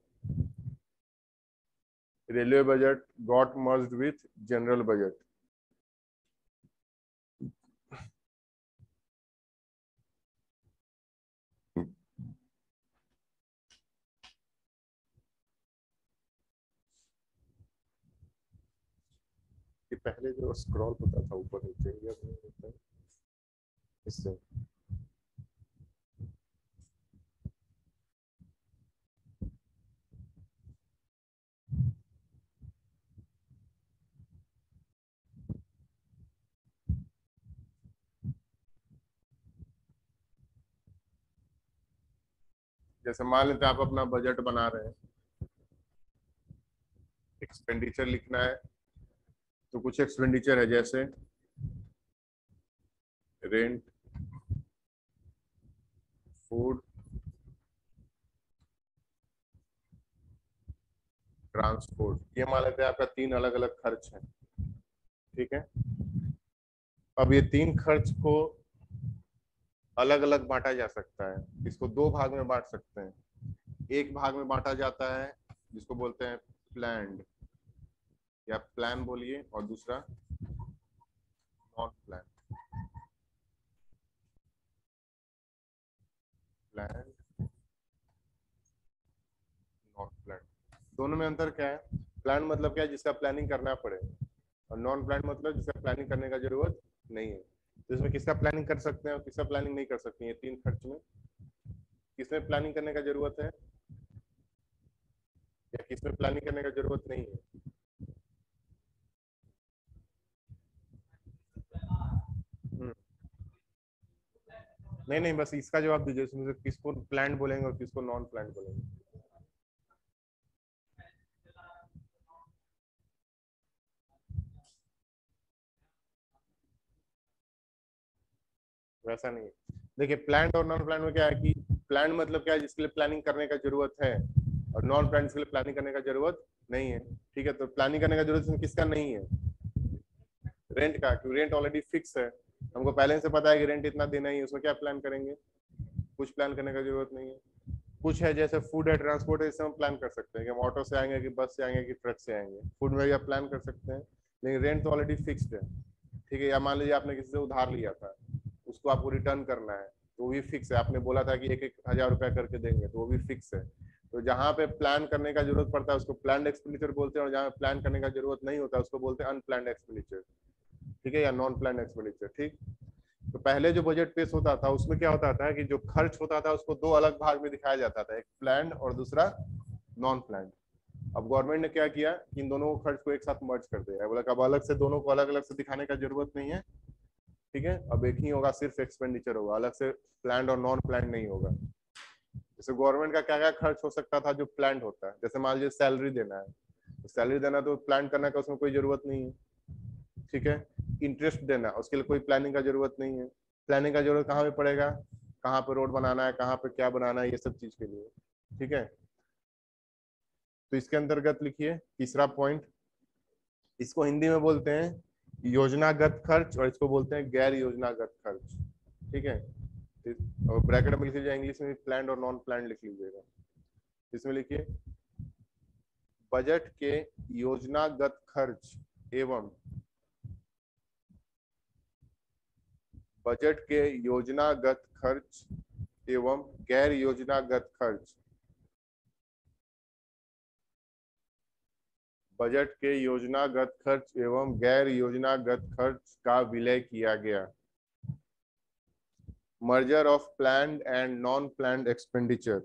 Railway budget got merged with general budget. कि पहले जो स्क्रॉल होता था ऊपर नीचे, ये अब नहीं होता है इससे। जैसे मान लेते हैं आप अपना बजट बना रहे हैं, एक्सपेंडिचर लिखना है, तो कुछ एक्सपेंडिचर है जैसे रेंट, फूड, ट्रांसपोर्ट, ये मान लेते हैं आपका 3 अलग अलग खर्च है। ठीक है, अब ये 3 खर्च को अलग अलग बांटा जा सकता है, इसको 2 भाग में बांट सकते हैं। एक भाग में बांटा जाता है जिसको बोलते हैं प्लान्ड, या प्लान बोलिए, और दूसरा non plan. Plan, non plan, दोनों में अंतर क्या है? प्लान मतलब क्या है? जिसका प्लानिंग करना पड़े, और नॉन प्लान मतलब जिसका प्लानिंग करने का जरूरत नहीं है। तो इसमें किसका प्लानिंग कर सकते हैं और किसका प्लानिंग नहीं कर सकते हैं? ये 3 खर्च में किसमें प्लानिंग करने का जरूरत है या किसमें प्लानिंग करने का जरूरत नहीं है? नहीं नहीं, बस इसका जवाब दीजिए, इसमें से किसको प्लान बोलेंगे और किसको नॉन प्लान बोलेंगे? वैसा नहीं है। देखिए, प्लान और नॉन प्लान में क्या है कि प्लान मतलब क्या है? जिसके लिए प्लानिंग करने का जरूरत है, और नॉन प्लान जिसके लिए प्लानिंग करने का जरूरत नहीं है। ठीक है, तो प्लानिंग करने का जरूरत इसमें किसका नहीं है? रेंट का, क्योंकि रेंट ऑलरेडी फिक्स है, हमको पहले से पता है कि रेंट इतना देना ही है, उसमें क्या प्लान करेंगे? कुछ प्लान करने का जरूरत नहीं है। कुछ है जैसे फूड है, ट्रांसपोर्टेशन हम प्लान कर सकते हैं कि हम ऑटो से आएंगे कि बस से आएंगे कि ट्रक से आएंगे, फूड में आप प्लान कर सकते हैं। लेकिन रेंट तो ऑलरेडी फिक्स्ड है, ठीक है। या मान लीजिए आपने किसी से उधार लिया था, उसको आपको रिटर्न करना है, तो वो भी फिक्स है। आपने बोला था कि 1,000 रुपया करके देंगे, तो वो भी फिक्स है। तो जहाँ पे प्लान करने का जरूरत पड़ता है उसको प्लान एक्सपेंडिचर बोलते हैं, और जहाँ प्लान करने का जरूरत नहीं होता उसको बोलते हैं अनप्लान एक्सपेंडिचर, ठीक है, या नॉन प्लान एक्सपेंडिचर, ठीक। तो पहले जो बजट पेश होता था उसमें क्या होता था कि जो खर्च होता था उसको दो अलग भाग में दिखाया जाता था, एक प्लान और दूसरा नॉन प्लान। अब गवर्नमेंट ने क्या किया कि इन दोनों खर्च को एक साथ मर्ज कर दिया है, बोला अब अलग से दोनों को अलग अलग से दिखाने का जरूरत नहीं है, ठीक है। अब एक ही होगा, सिर्फ एक्सपेंडिचर होगा, अलग से प्लान और नॉन प्लान नहीं होगा। जैसे गवर्नमेंट का क्या क्या खर्च हो सकता था जो प्लान होता है, जैसे मान लीजिए सैलरी देना है, तो सैलरी देना तो प्लान करने का उसमें कोई जरूरत नहीं है, ठीक है। इंटरेस्ट देना, उसके लिए कोई प्लानिंग का जरूरत नहीं है। प्लानिंग का जरूरत कहाँ पे पड़ेगा, कहाँ पे रोड बनाना है, कहाँ पे क्या बनाना है, ये सब चीज के लिए, ठीक है। तो इसके अंतर्गत लिखिए तीसरा पॉइंट, इसको हिंदी में बोलते हैं योजनागत खर्च और इसको बोलते हैं गैर योजनागत खर्च, ठीक है। और ब्रैकेट में लिख लीजिए, इंग्लिश में प्लान और नॉन प्लान लिख लीजिएगा। इसमें लिखिए बजट के योजनागत खर्च एवं बजट के योजनागत खर्च एवं गैर योजनागत खर्च, बजट के योजनागत खर्च एवं गैर योजनागत खर्च का विलय किया गया। Merger of planned and non planned expenditure.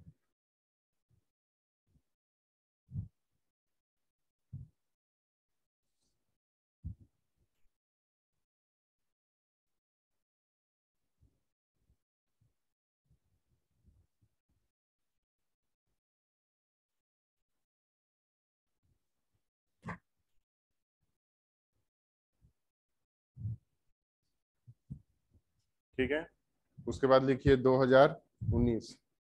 ठीक है, उसके बाद लिखिए 2019।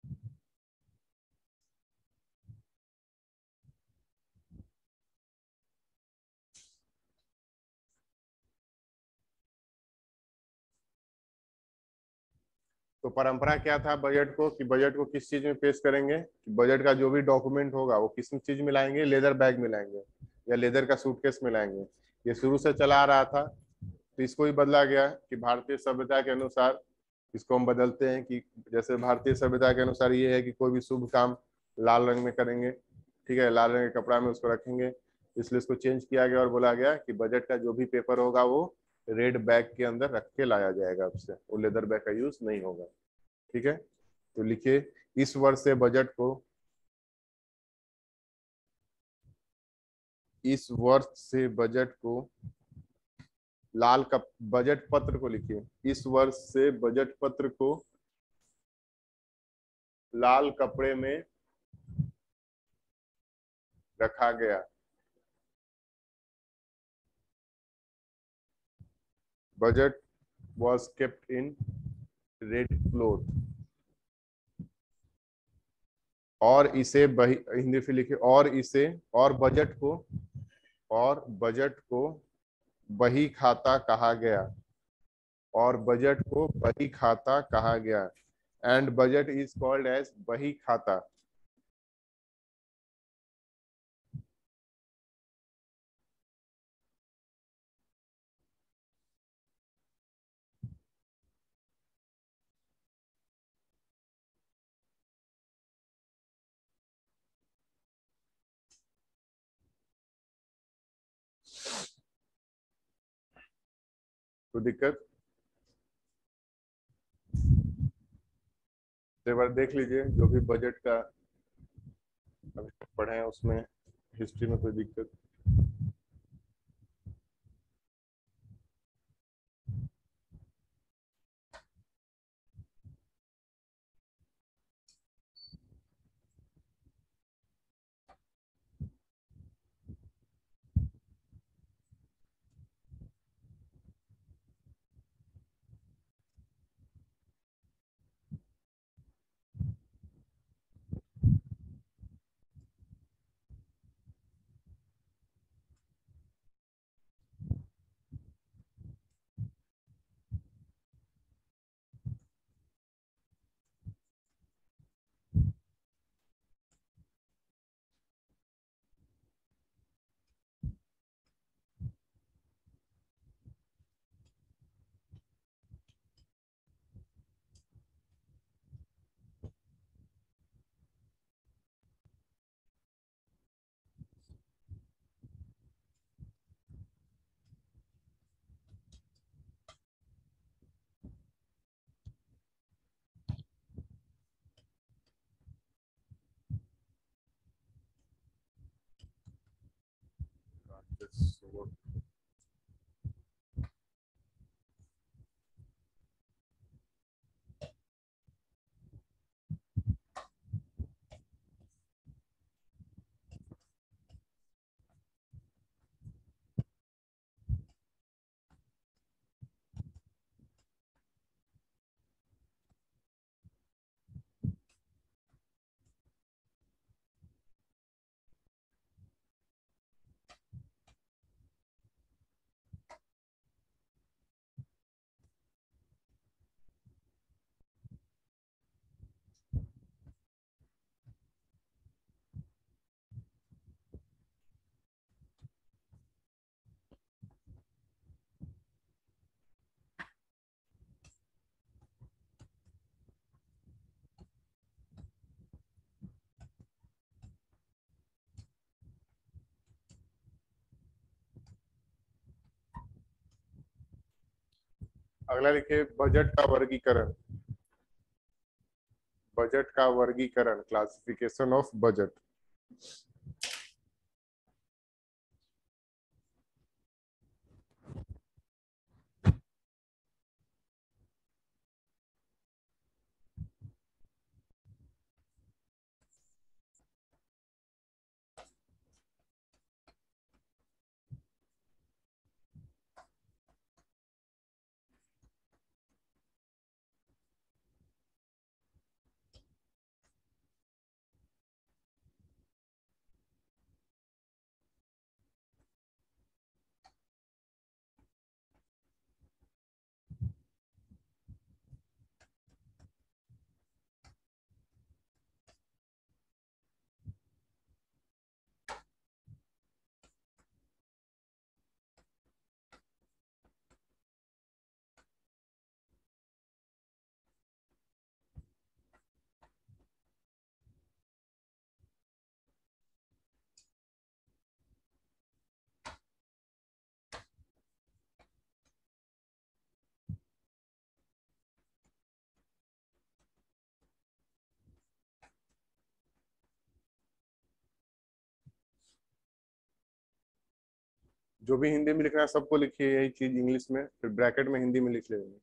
तो परंपरा क्या था बजट को, कि बजट को किस चीज में पेश करेंगे, कि बजट का जो भी डॉक्यूमेंट होगा वो किस चीज में लाएंगे, लेदर बैग में लाएंगे या लेदर का सूटकेस में लाएंगे। ये शुरू से चला आ रहा था, तो इसको ही बदला गया कि भारतीय सभ्यता के अनुसार इसको हम बदलते हैं कि जैसे भारतीय सभ्यता के अनुसार ये है कि कोई भी शुभ काम लाल रंग में करेंगे, ठीक है, लाल रंग के कपड़ा में उसको रखेंगे, इसलिए इसको चेंज किया गया और बोला गया कि बजट का जो भी पेपर होगा वो रेड बैग के अंदर रख के लाया जाएगा, अब से वो लेदर बैग का यूज नहीं होगा, ठीक है। तो लिखिए इस वर्ष से बजट को, इस वर्ष से बजट को लाल कप बजट पत्र को लिखिए, इस वर्ष से बजट पत्र को लाल कपड़े में रखा गया। Budget was kept in red cloth। और इसे बही हिंदी से लिखिए, और इसे और बजट को बही खाता कहा गया, और बजट को बही खाता कहा गया। And budget is called as bahi khata. तो दिक्कत एक बार देख लीजिए, जो भी बजट का अभी तक पढ़े हैं उसमें हिस्ट्री में कोई दिक्कत। this. अगला लिखिए बजट का वर्गीकरण। बजट का वर्गीकरण, क्लासिफिकेशन ऑफ बजट। जो भी हिंदी में लिखना है सबको लिखिए यही चीज इंग्लिश में, फिर ब्रैकेट में हिंदी में लिख लेंगे।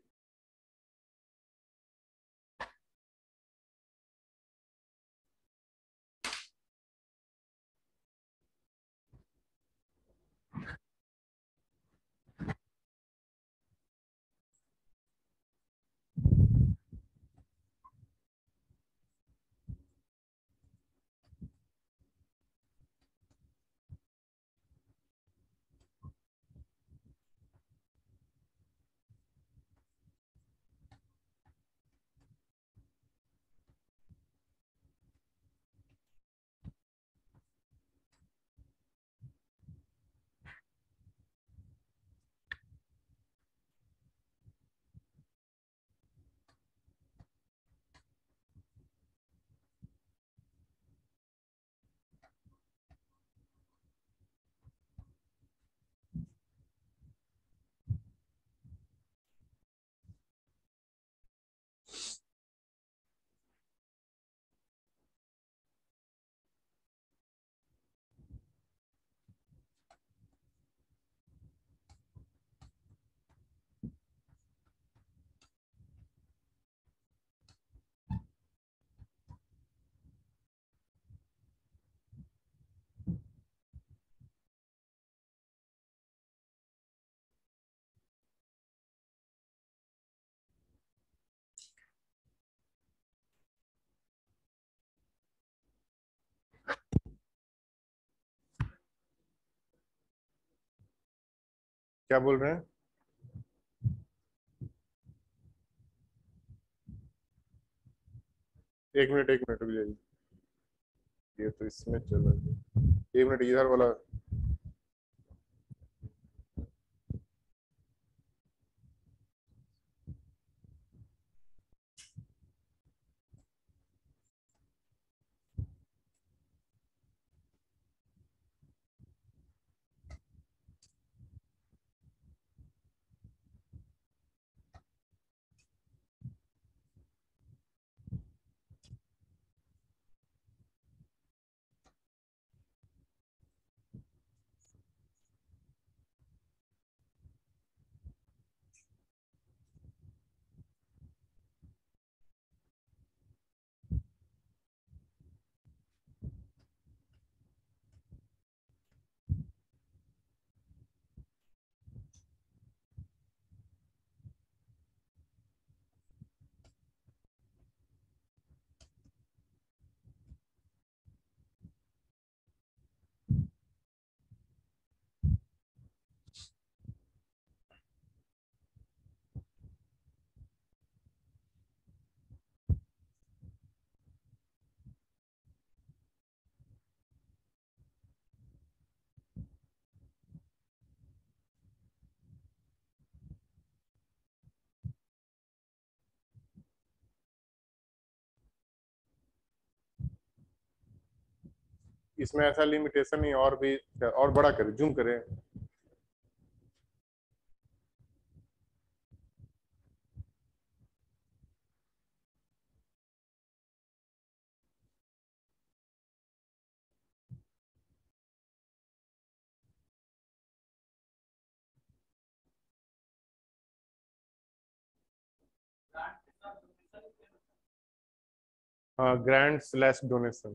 क्या बोल रहे हैं? एक मिनट रुक जाइए। ये तो इसमें चल रहा है, एक मिनट इधर वाला। इसमें ऐसा लिमिटेशन नहीं, और भी और बड़ा करें, जूम करें। हाँ, ग्रांट स्लैश डोनेशन।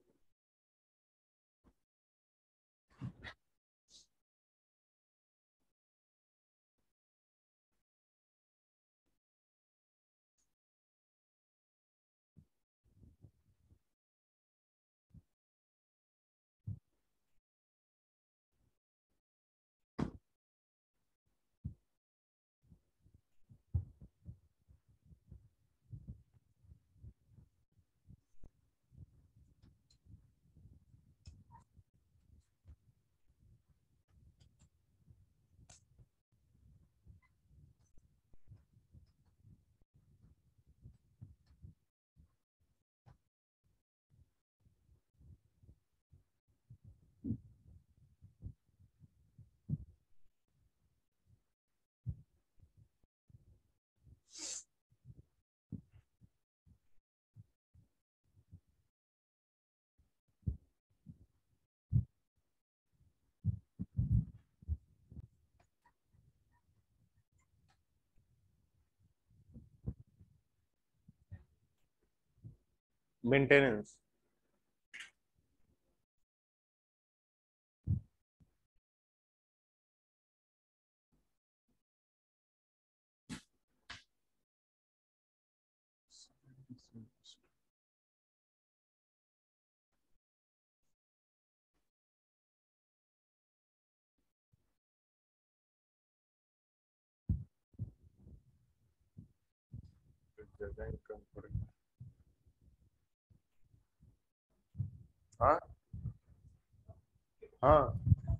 मेंटेनेंस। हाँ हाँ।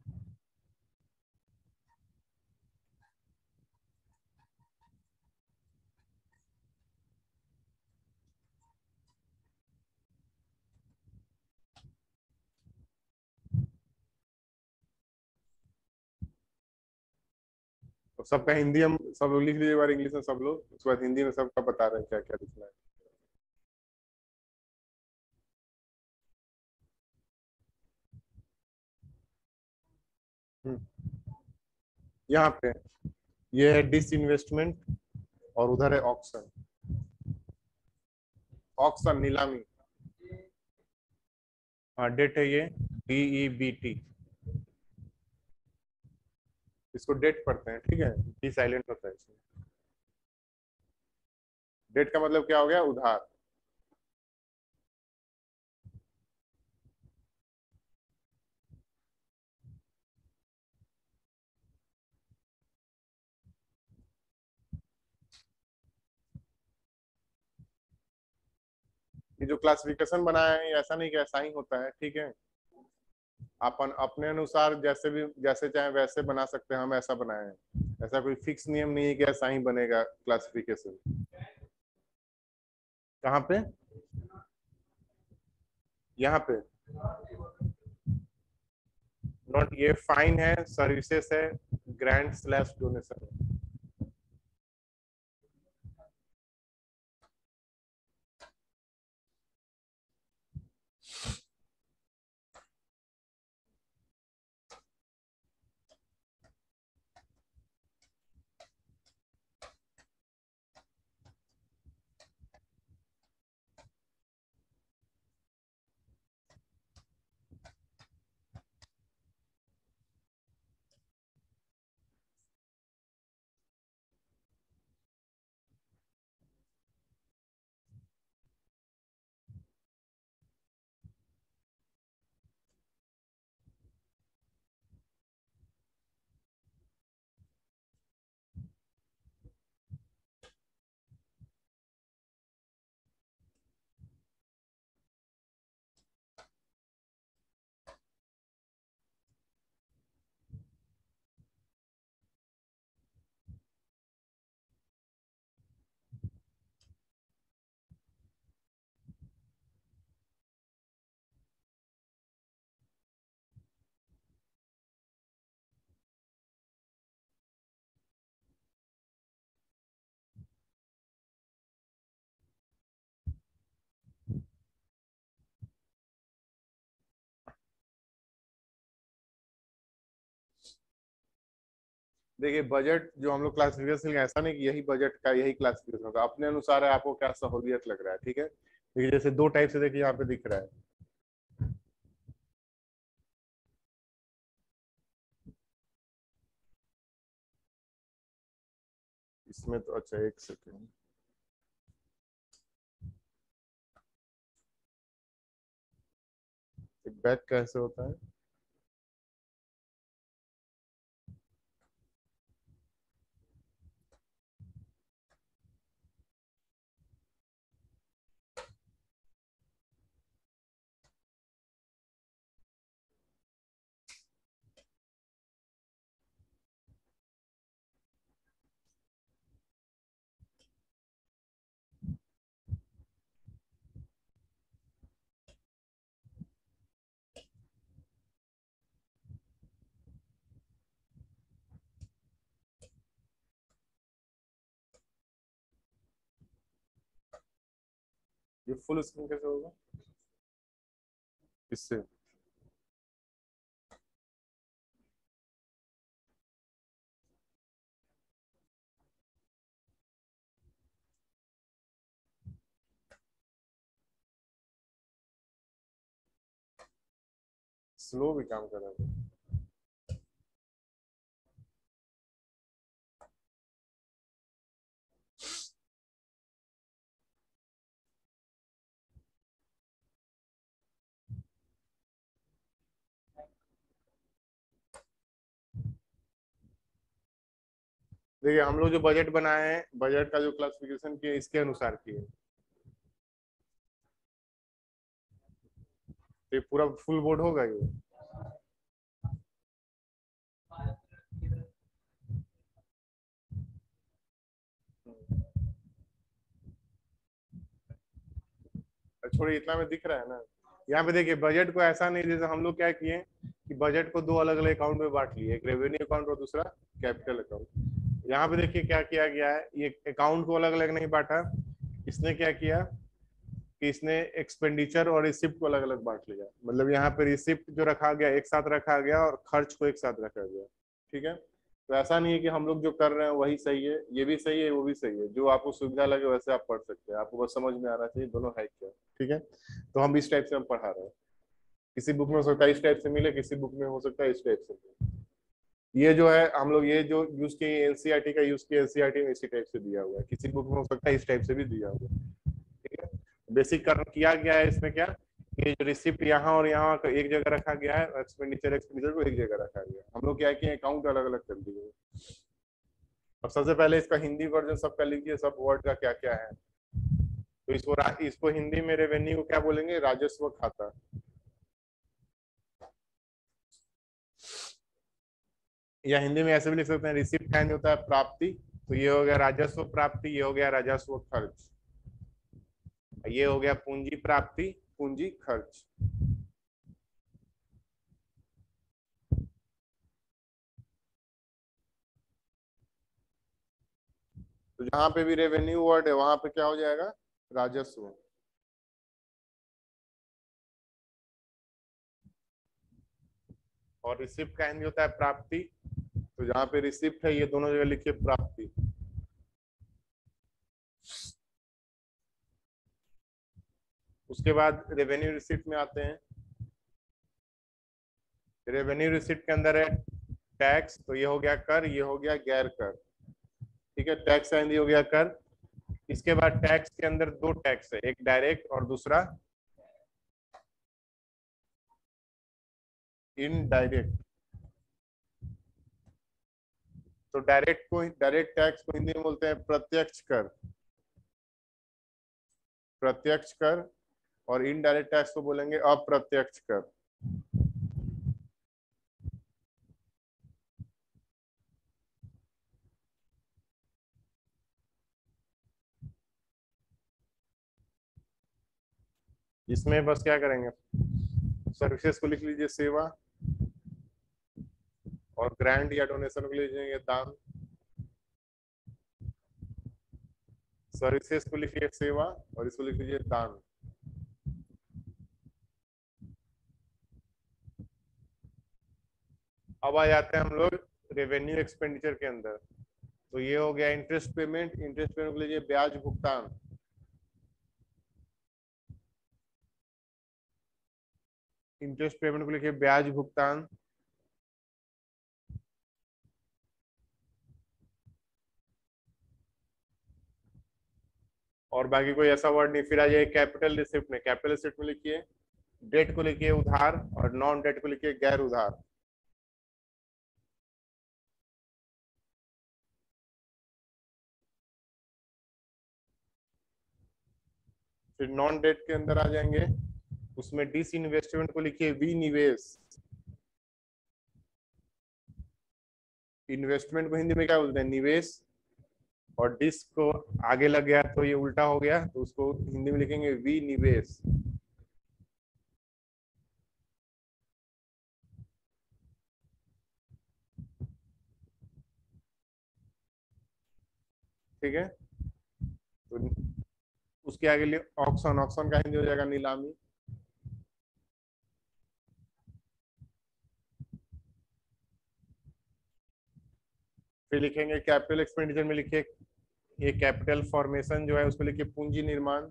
तो सबका हिंदी हम सब लोग लिख लीजिए, बार इंग्लिश में सब लोग, उसके बाद हिंदी में सबका बता रहे हैं क्या क्या लिखना है। यहाँ पे ये है डिस इन्वेस्टमेंट, और उधर है ऑक्शन। ऑक्शन नीलामी। हाँ, डेट है ये, DEBT। इसको डेट पढ़ते हैं, ठीक है, डी साइलेंट होता है इसमें। डेट का मतलब क्या हो गया, उधार। ये जो क्लासिफिकेशन बनाया है, ये ऐसा नहीं कि ऐसा ही होता है, ठीक है। अपन अपने अनुसार जैसे भी, जैसे चाहे वैसे बना सकते हैं, हम ऐसा बनाए हैं। ऐसा कोई फिक्स नियम नहीं है कि ऐसा ही बनेगा क्लासिफिकेशन। कहाँ पे? यहाँ पे नॉट, ये फाइन है, सर्विसेज है, ग्रांट स्लैश डोनेशन है। देखिए बजट जो हम लोग क्लासिफिकेशन, ऐसा नहीं कि यही बजट का यही क्लासिफिकेशन होगा, अपने अनुसार है आपको क्या सहूलियत लग रहा है। ठीक है, देखिए जैसे दो टाइप से देखिए यहाँ पे दिख रहा है। इसमें तो अच्छा, एक सेकेंड। एक बैग कैसे होता है? ये फुल स्क्रीन कैसे होगा इससे? स्लो भी काम कर रहा है। देखिए हम लोग जो बजट बनाए हैं, बजट का जो क्लासिफिकेशन किया इसके अनुसार किए। तो ये पूरा फुल बोर्ड होगा ये? छोड़िए, इतना में दिख रहा है ना। यहाँ पे देखिए बजट को ऐसा नहीं, जैसे हम लोग क्या किए कि बजट को दो अलग अलग अकाउंट में बांट लिए, एक रेवेन्यू अकाउंट और दूसरा कैपिटल अकाउंट। यहाँ पे देखिए क्या किया गया है, ये अकाउंट को अलग अलग नहीं बांटा। इसने क्या किया कि इसने एक्सपेंडिचर और रिसिप्ट को अलग अलग बांट लिया। मतलब यहाँ पे रिसिप्ट जो रखा गया एक साथ रखा गया और खर्च को एक साथ रखा गया। ठीक है, तो ऐसा नहीं है कि हम लोग जो कर रहे हैं वही सही है, ये भी सही है वो भी सही है, जो आपको सुविधा लगे वैसे आप पढ़ सकते हैं, आपको बस समझ में आना चाहिए दोनों है क्या। ठीक है, तो हम इस टाइप से हम पढ़ा रहे हैं। किसी बुक में हो सकता है इस टाइप से मिले, किसी बुक में हो सकता है इस टाइप से मिले। ये जो है हम लोग ये जो यूज किए एनसीईआरटी का यूज किया, एनसीईआरटी में इसी टाइप से दिया हुआ है, किसी बुक में हो सकता है इस टाइप से भी दिया हुआ है। ठीक है, बेसिक कर किया गया है इसमें क्या, कि जो रिसिप्ट यहाँ और यहाँ एक जगह रखा गया है, एक्सपेंडिचर एक्सपेंडिचर को एक जगह रखा गया है। हम लोग क्या किए, अकाउंट अलग अलग कर दिए। और सबसे पहले इसका हिंदी वर्जन सबका लिखिए, सब वर्ड का क्या क्या है। तो इसको हिंदी में रेवेन्यू को क्या बोलेंगे, राजस्व खाता। या हिंदी में ऐसे भी लिख सकते हैं, रिसिप्ट का होता है प्राप्ति। तो ये हो गया राजस्व प्राप्ति, ये हो गया राजस्व खर्च, ये हो गया पूंजी प्राप्ति, पूंजी खर्च। तो जहां पे भी रेवेन्यू वर्ड है वहां पे क्या हो जाएगा, राजस्व। और रिसिप्ट का हिंदी होता है प्राप्ति। तो जहां पे रिसिप्ट है ये दोनों जगह लिखिए प्राप्ति। उसके बाद रेवेन्यू रिसिप्ट में आते हैं। रेवेन्यू रिसिप्ट के अंदर है टैक्स, तो ये हो गया कर, ये हो गया गैर कर। ठीक है, टैक्स का हिंदी हो गया कर। इसके बाद टैक्स के अंदर दो टैक्स है, एक डायरेक्ट और दूसरा इनडायरेक्ट। तो डायरेक्ट टैक्स को हिंदी में बोलते हैं प्रत्यक्ष कर, प्रत्यक्ष कर। और इनडायरेक्ट टैक्स को बोलेंगे अप्रत्यक्ष कर। इसमें बस क्या करेंगे, सर्विसेज को लिख लीजिए सेवा, और ग्रांट या डोनेशन को लीजिए दान। सर्विसेज को लिखिए सेवा और इसको लिख लीजिए दान। अब आ जाते हैं हम लोग रेवेन्यू एक्सपेंडिचर के अंदर। तो ये हो गया इंटरेस्ट पेमेंट। इंटरेस्ट पेमेंट को लीजिए ब्याज भुगतान। इंटरेस्ट पेमेंट को लिखिए ब्याज भुगतान। और बाकी कोई ऐसा वर्ड नहीं। फिर आ जाए कैपिटल रिसिप्ट में। कैपिटल रिसिप्ट में लिखिए डेट को लिखिए उधार और नॉन डेट को लिखिए गैर उधार। फिर नॉन डेट के अंदर आ जाएंगे, उसमें डिस इन्वेस्टमेंट को लिखिए विनिवेश। इन्वेस्टमेंट को हिंदी में क्या बोलते हैं? निवेश। और डिस को आगे लग गया तो ये उल्टा हो गया, तो उसको हिंदी में लिखेंगे विनिवेश। ठीक है। तो उसके आगे लिए ऑक्शन। ऑक्शन का हिंदी हो जाएगा नीलामी। फिर लिखेंगे कैपिटल एक्सपेंडिचर में लिखिए ये कैपिटल फॉर्मेशन जो है उसको लिखिए पूंजी निर्माण।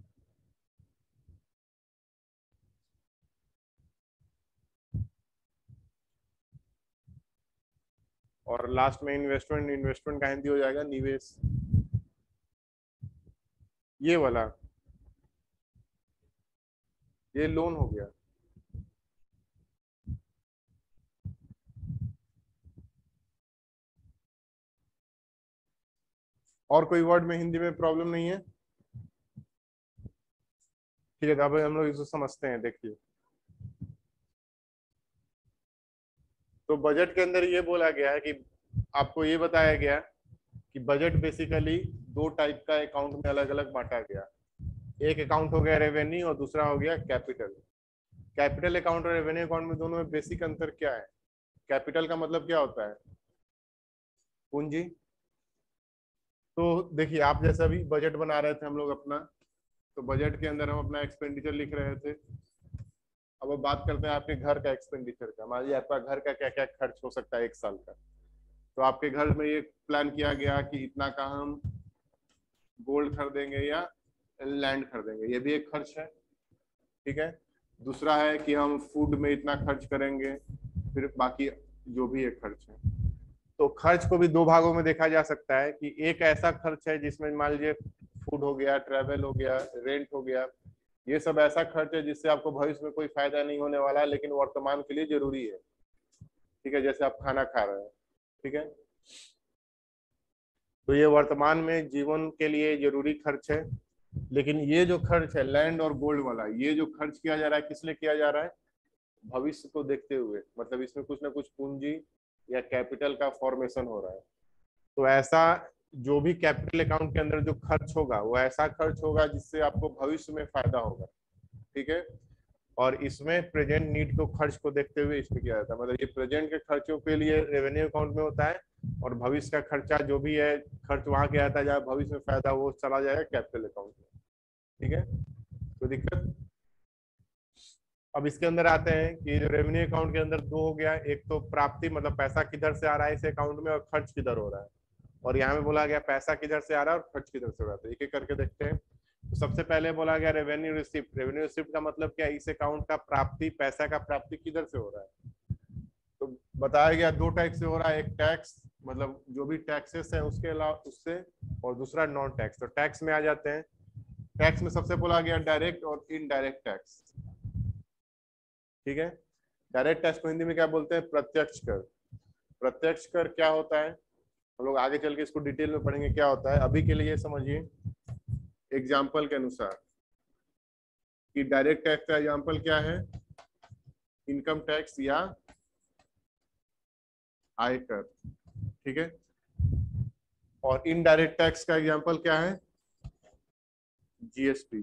और लास्ट में इन्वेस्टमेंट। इन्वेस्टमेंट का हिंदी हो जाएगा निवेश। ये वाला ये लोन हो गया। और कोई वर्ड में हिंदी में प्रॉब्लम नहीं है? ठीक है, तो अब हम लोग इसको समझते हैं। देखिए, तो बजट के अंदर ये बोला गया है कि आपको ये बताया गया कि बजट बेसिकली दो टाइप का अकाउंट में अलग अलग बांटा गया। एक अकाउंट हो गया रेवेन्यू और दूसरा हो गया कैपिटल। कैपिटल अकाउंट और रेवेन्यू अकाउंट में दोनों में बेसिक अंतर क्या है? कैपिटल का मतलब क्या होता है? पूंजी। तो देखिए, आप जैसा भी बजट बना रहे थे हम लोग अपना, तो बजट के अंदर हम अपना एक्सपेंडिचर लिख रहे थे। अब बात करते हैं आपके घर का एक्सपेंडिचर का। मान लीजिए आपका घर का क्या क्या खर्च हो सकता है एक साल का। तो आपके घर में ये प्लान किया गया कि इतना का हम गोल्ड खरीदेंगे या लैंड खरीदेंगे, ये भी एक खर्च है। ठीक है। दूसरा है कि हम फूड में इतना खर्च करेंगे, फिर बाकी जो भी एक खर्च है। तो खर्च को भी दो भागों में देखा जा सकता है कि एक ऐसा खर्च है जिसमें मान लीजिए फूड हो गया, ट्रैवल हो गया, रेंट हो गया, ये सब ऐसा खर्च है जिससे आपको भविष्य में कोई फायदा नहीं होने वाला है, लेकिन वर्तमान के लिए जरूरी है। ठीक है, जैसे आप खाना खा रहे हैं। ठीक है, तो ये वर्तमान में जीवन के लिए जरूरी खर्च है। लेकिन ये जो खर्च है लैंड और गोल्ड वाला, ये जो खर्च किया जा रहा है किस लिए किया जा रहा है? भविष्य को देखते हुए। मतलब इसमें कुछ ना कुछ पूंजी या कैपिटल का फॉर्मेशन हो रहा है। तो ऐसा जो भी कैपिटल अकाउंट के अंदर जो खर्च होगा वो ऐसा खर्च होगा जिससे आपको भविष्य में फायदा होगा। ठीक है। और इसमें प्रेजेंट नीड को खर्च को देखते हुए इसमें किया जाता है। मतलब ये प्रेजेंट के खर्चों के लिए रेवेन्यू अकाउंट में होता है, और भविष्य का खर्चा जो भी है खर्च वहां किया जाता है जहाँ भविष्य में फायदा, वो चला जाएगा कैपिटल अकाउंट में। ठीक है, तो दिक्कत। अब इसके अंदर आते हैं कि जो रेवेन्यू अकाउंट के अंदर दो हो गया, एक तो प्राप्ति मतलब पैसा किधर से आ रहा है इस अकाउंट में, और खर्च किधर हो रहा है। और यहाँ में बोला गया पैसा किधर से आ रहा है और खर्च किधर से हो रहा है। तो एक एक करके देखते हैं। तो सबसे पहले बोला गया रेवेन्यू रिसिप्ट। रेवेन्यू रिसिप्ट का मतलब क्या है? इस अकाउंट का प्राप्ति, पैसा का प्राप्ति किधर से हो रहा है। तो बताया गया दो टाइप से हो रहा है। एक टैक्स, मतलब जो भी टैक्सेस है उसके अलावा उससे, और दूसरा नॉन टैक्स। तो टैक्स में आ जाते हैं। टैक्स में सबसे बोला गया डायरेक्ट और इनडायरेक्ट टैक्स। ठीक है। डायरेक्ट टैक्स को हिंदी में क्या बोलते हैं? प्रत्यक्ष कर। प्रत्यक्ष कर क्या होता है हम लोग आगे चल के इसको डिटेल में पढ़ेंगे क्या होता है। अभी के लिए समझिए एग्जाम्पल के अनुसार कि डायरेक्ट टैक्स का एग्जाम्पल क्या है? इनकम टैक्स या आयकर। ठीक है। और इनडायरेक्ट टैक्स का एग्जाम्पल क्या है? जीएसटी।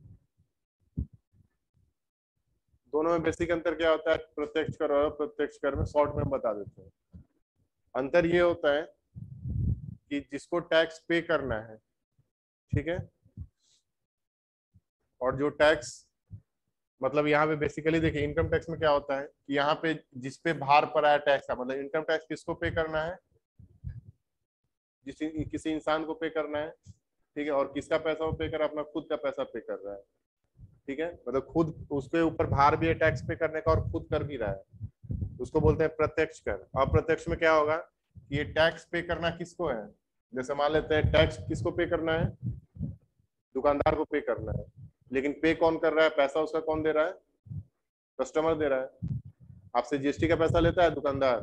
दोनों में बेसिक अंतर क्या होता है? प्रत्यक्ष कर और अप्रत्यक्ष कर में शॉर्ट में बता देते हैं। अंतर ये होता है कि जिसको टैक्स पे करना है, ठीक है, और जो टैक्स मतलब यहाँ पे बेसिकली देखिए इनकम टैक्स में क्या होता है कि यहाँ पे जिस पे भार पड़ा है टैक्स का, मतलब इनकम टैक्स किसको पे करना है, जिस किसी इंसान को पे करना है, ठीक है, और किसका पैसा वो पे कर रहा है, अपना खुद का पैसा पे कर रहा है, ठीक है, मतलब खुद उसके ऊपर भार भी है टैक्स पे करने का और खुद कर भी रहा है, उसको बोलते हैं प्रत्यक्ष कर। अप्रत्यक्ष में क्या होगा कि ये टैक्स पे करना किसको है, जैसे मान लेते हैं टैक्स किसको पे करना है, दुकानदार को पे करना है, लेकिन पे कौन कर रहा है, पैसा उसका कौन दे रहा है, कस्टमर दे रहा है। आपसे जीएसटी का पैसा लेता है दुकानदार,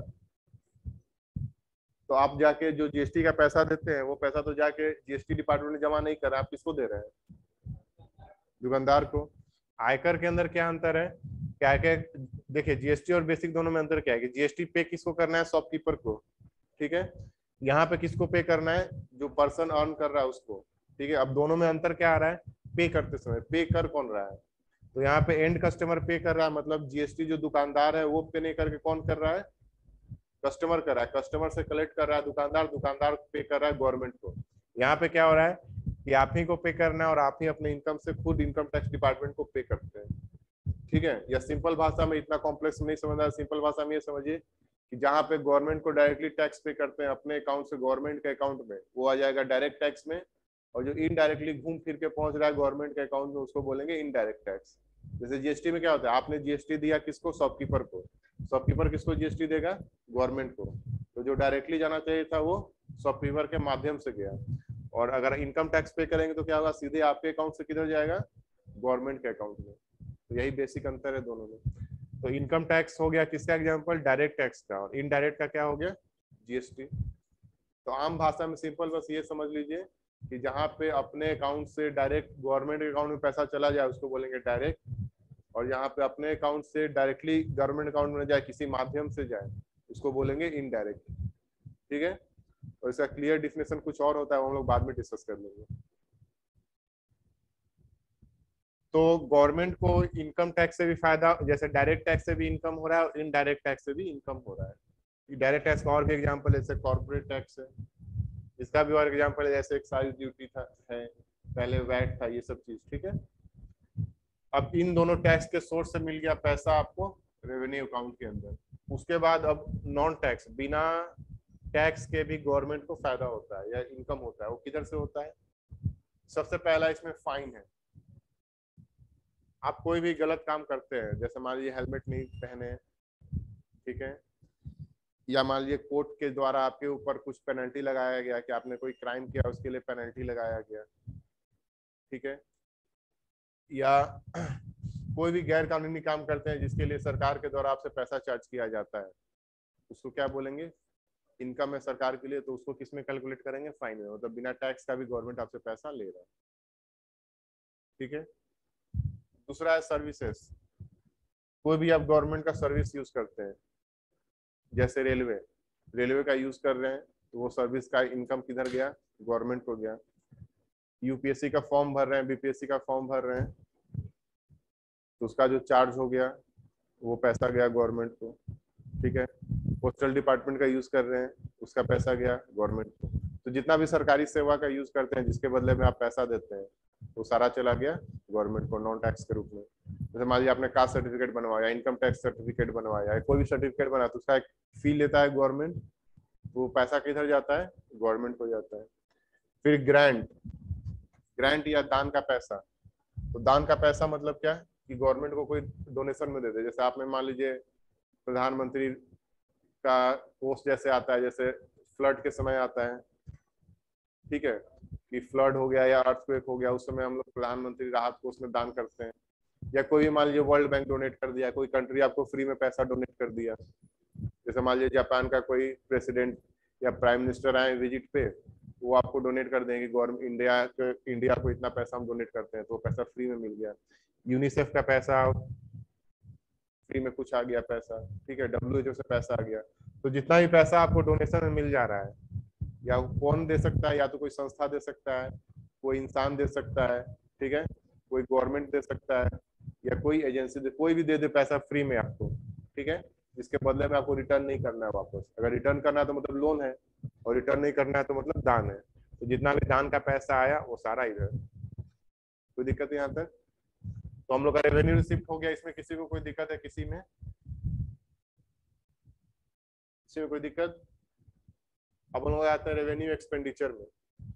तो आप जाके जो जीएसटी का पैसा देते हैं वो पैसा तो जाके जीएसटी डिपार्टमेंट में जमा नहीं कर रहे, आप किसको दे रहे हैं, दुकानदार को। आयकर के अंदर क्या अंतर है, क्या क्या देखिए जीएसटी और बेसिक दोनों में अंतर क्या है कि जीएसटी पे किसको करना है, शॉपकीपर को, ठीक है, यहाँ पे किसको पे करना है, जो पर्सन अर्न कर रहा है उसको, ठीक है। अब दोनों में अंतर क्या आ रहा है, पे करते समय पे कर कौन रहा है, तो यहाँ पे एंड कस्टमर पे कर रहा है, मतलब जीएसटी जो दुकानदार है वो पे नहीं करके कौन कर रहा है, कस्टमर कर रहा है, कस्टमर से कलेक्ट कर रहा है दुकानदार, दुकानदार पे कर रहा है गवर्नमेंट को। यहाँ पे क्या हो रहा है कि आप ही को पे करना है और आप ही अपने इनकम से खुद इनकम टैक्स डिपार्टमेंट को पे करते हैं, ठीक है। या सिंपल भाषा में, इतना कॉम्प्लेक्स नहीं समझना, सिंपल भाषा में ये समझिए कि जहाँ पे गवर्नमेंट को डायरेक्टली टैक्स पे करते हैं अपने अकाउंट से गवर्नमेंट के अकाउंट में, वो आ जाएगा डायरेक्ट टैक्स में, और जो इनडायरेक्टली घूम फिर के पहुंच रहा है गवर्नमेंट के अकाउंट में उसको बोलेंगे इनडायरेक्ट टैक्स। जैसे जीएसटी में क्या होता है, आपने जीएसटी दिया किसको, शॉपकीपर को, शॉपकीपर किसको जीएसटी देगा, गवर्नमेंट को, तो जो डायरेक्टली जाना चाहिए था वो शॉपकीपर के माध्यम से गया। और अगर इनकम टैक्स पे करेंगे तो क्या होगा, सीधे आपके अकाउंट से किधर जाएगा, गवर्नमेंट के अकाउंट में। तो यही बेसिक अंतर है दोनों में। तो इनकम टैक्स हो गया किसका एग्जांपल, डायरेक्ट टैक्स का, और इनडायरेक्ट का क्या हो गया, जीएसटी। तो आम भाषा में सिंपल बस ये समझ लीजिए कि जहाँ पे अपने अकाउंट से डायरेक्ट गवर्नमेंट के अकाउंट में पैसा चला जाए उसको बोलेंगे डायरेक्ट, और यहाँ पे अपने अकाउंट से डायरेक्टली गवर्नमेंट अकाउंट में जाए, किसी माध्यम से जाए, उसको बोलेंगे इनडायरेक्ट, ठीक है। और इसका क्लियर डिफिनेशन कुछ और होता है, वो हम लोग बाद में डिस्कस कर लेंगे। तो गवर्नमेंट को इनकम टैक्स से भी फायदा, जैसे डायरेक्ट टैक्स से भी इनकम हो रहा है और इनडायरेक्ट टैक्स से भी इनकम हो रहा है। डायरेक्ट टैक्स का और भी एग्जांपल है, जैसे कॉर्पोरेट टैक्स है, इसका भी और एग्जांपल है, जैसे एक्साइज ड्यूटी था है, पहले वैट था, ये सब चीज, ठीक है। अब इन दोनों टैक्स के सोर्स से मिल गया पैसा आपको रेवेन्यू अकाउंट के अंदर। उसके बाद अब नॉन टैक्स, बिना टैक्स के भी गवर्नमेंट को फायदा होता है या इनकम होता है, वो किधर से होता है। सबसे पहला इसमें फाइन है। आप कोई भी गलत काम करते हैं, जैसे मान लीजिए हेलमेट नहीं पहने, ठीक है, या मान लीजिए कोर्ट के द्वारा आपके ऊपर कुछ पेनल्टी लगाया गया कि आपने कोई क्राइम किया उसके लिए पेनल्टी लगाया गया, ठीक है, या कोई भी गैर कानूनी काम करते हैं जिसके लिए सरकार के द्वारा आपसे पैसा चार्ज किया जाता है, उसको क्या बोलेंगे, इनकम है सरकार के लिए, तो उसको किस में कैलकुलेट करेंगे, फाइन में, मतलब बिना टैक्स का भी गवर्नमेंट आपसे पैसा ले रहा है, ठीक है। दूसरा है सर्विसेज। कोई भी आप गवर्नमेंट का सर्विस यूज करते हैं, जैसे रेलवे, रेलवे का यूज कर रहे हैं तो वो सर्विस का इनकम किधर गया, गवर्नमेंट को गया। यूपीएससी का फॉर्म भर रहे हैं, बीपीएससी का फॉर्म भर रहे हैं, तो उसका जो चार्ज हो गया वो पैसा गया गवर्नमेंट को, ठीक है। पोस्टल डिपार्टमेंट का यूज कर रहे हैं, उसका पैसा गया गवर्नमेंट को। तो जितना भी सरकारी सेवा का यूज करते हैं जिसके बदले में आप पैसा देते हैं, वो सारा चला गया गवर्नमेंट को नॉन टैक्स के रूप में। जैसे मान लीजिए आपने कास्ट सर्टिफिकेट बनवाया, इनकम टैक्स सर्टिफिकेट बनवाया, कोई भी सर्टिफिकेट बना तो उसका एक फी लेता है गवर्नमेंट, वो पैसा किधर जाता है, गवर्नमेंट को जाता है। फिर ग्रांट, ग्रांट या दान का पैसा। तो दान का पैसा मतलब क्या है कि गवर्नमेंट को कोई डोनेशन में दे दे, जैसे आपने मान लीजिए प्रधानमंत्री का पोस्ट जैसे आता है, जैसे फ्लड के समय आता है, ठीक है, कि फ्लड हो गया या अर्थक्वेक हो गया, उस समय हम लोग प्रधानमंत्री राहत कोष में दान करते हैं। या कोई मान लीजिए वर्ल्ड बैंक डोनेट कर दिया, कोई कंट्री आपको फ्री में पैसा डोनेट कर दिया, जैसे मान लीजिए जापान का कोई प्रेसिडेंट या प्राइम मिनिस्टर आए विजिट पे, वो आपको डोनेट कर देंगे, गवर्नमेंट इंडिया को इतना पैसा हम डोनेट करते हैं, तो वो पैसा फ्री में मिल गया। यूनिसेफ का पैसा फ्री में कुछ आ गया पैसा, ठीक है, WHO से पैसा आ गया। तो जितना भी पैसा आपको डोनेशन में मिल जा रहा है, या कौन दे सकता है, या तो कोई संस्था दे सकता है, कोई इंसान दे सकता है, ठीक है, कोई गवर्नमेंट दे सकता है, या कोई एजेंसी दे, कोई भी दे दे पैसा फ्री में आपको, ठीक है, जिसके बदले में आपको रिटर्न नहीं करना है वापस। अगर रिटर्न करना है तो मतलब लोन है, और रिटर्न नहीं करना है तो मतलब दान है। तो जितना भी दान का पैसा आया वो सारा इधर। कोई दिक्कत यहाँ तक, तो हम लोग का रेवेन्यू रिसिप्ट हो गया। इसमें किसी को कोई दिक्कत है? किसी में कोई दिक्कत? अब हम लोग आते हैं रेवेन्यू एक्सपेंडिचर में।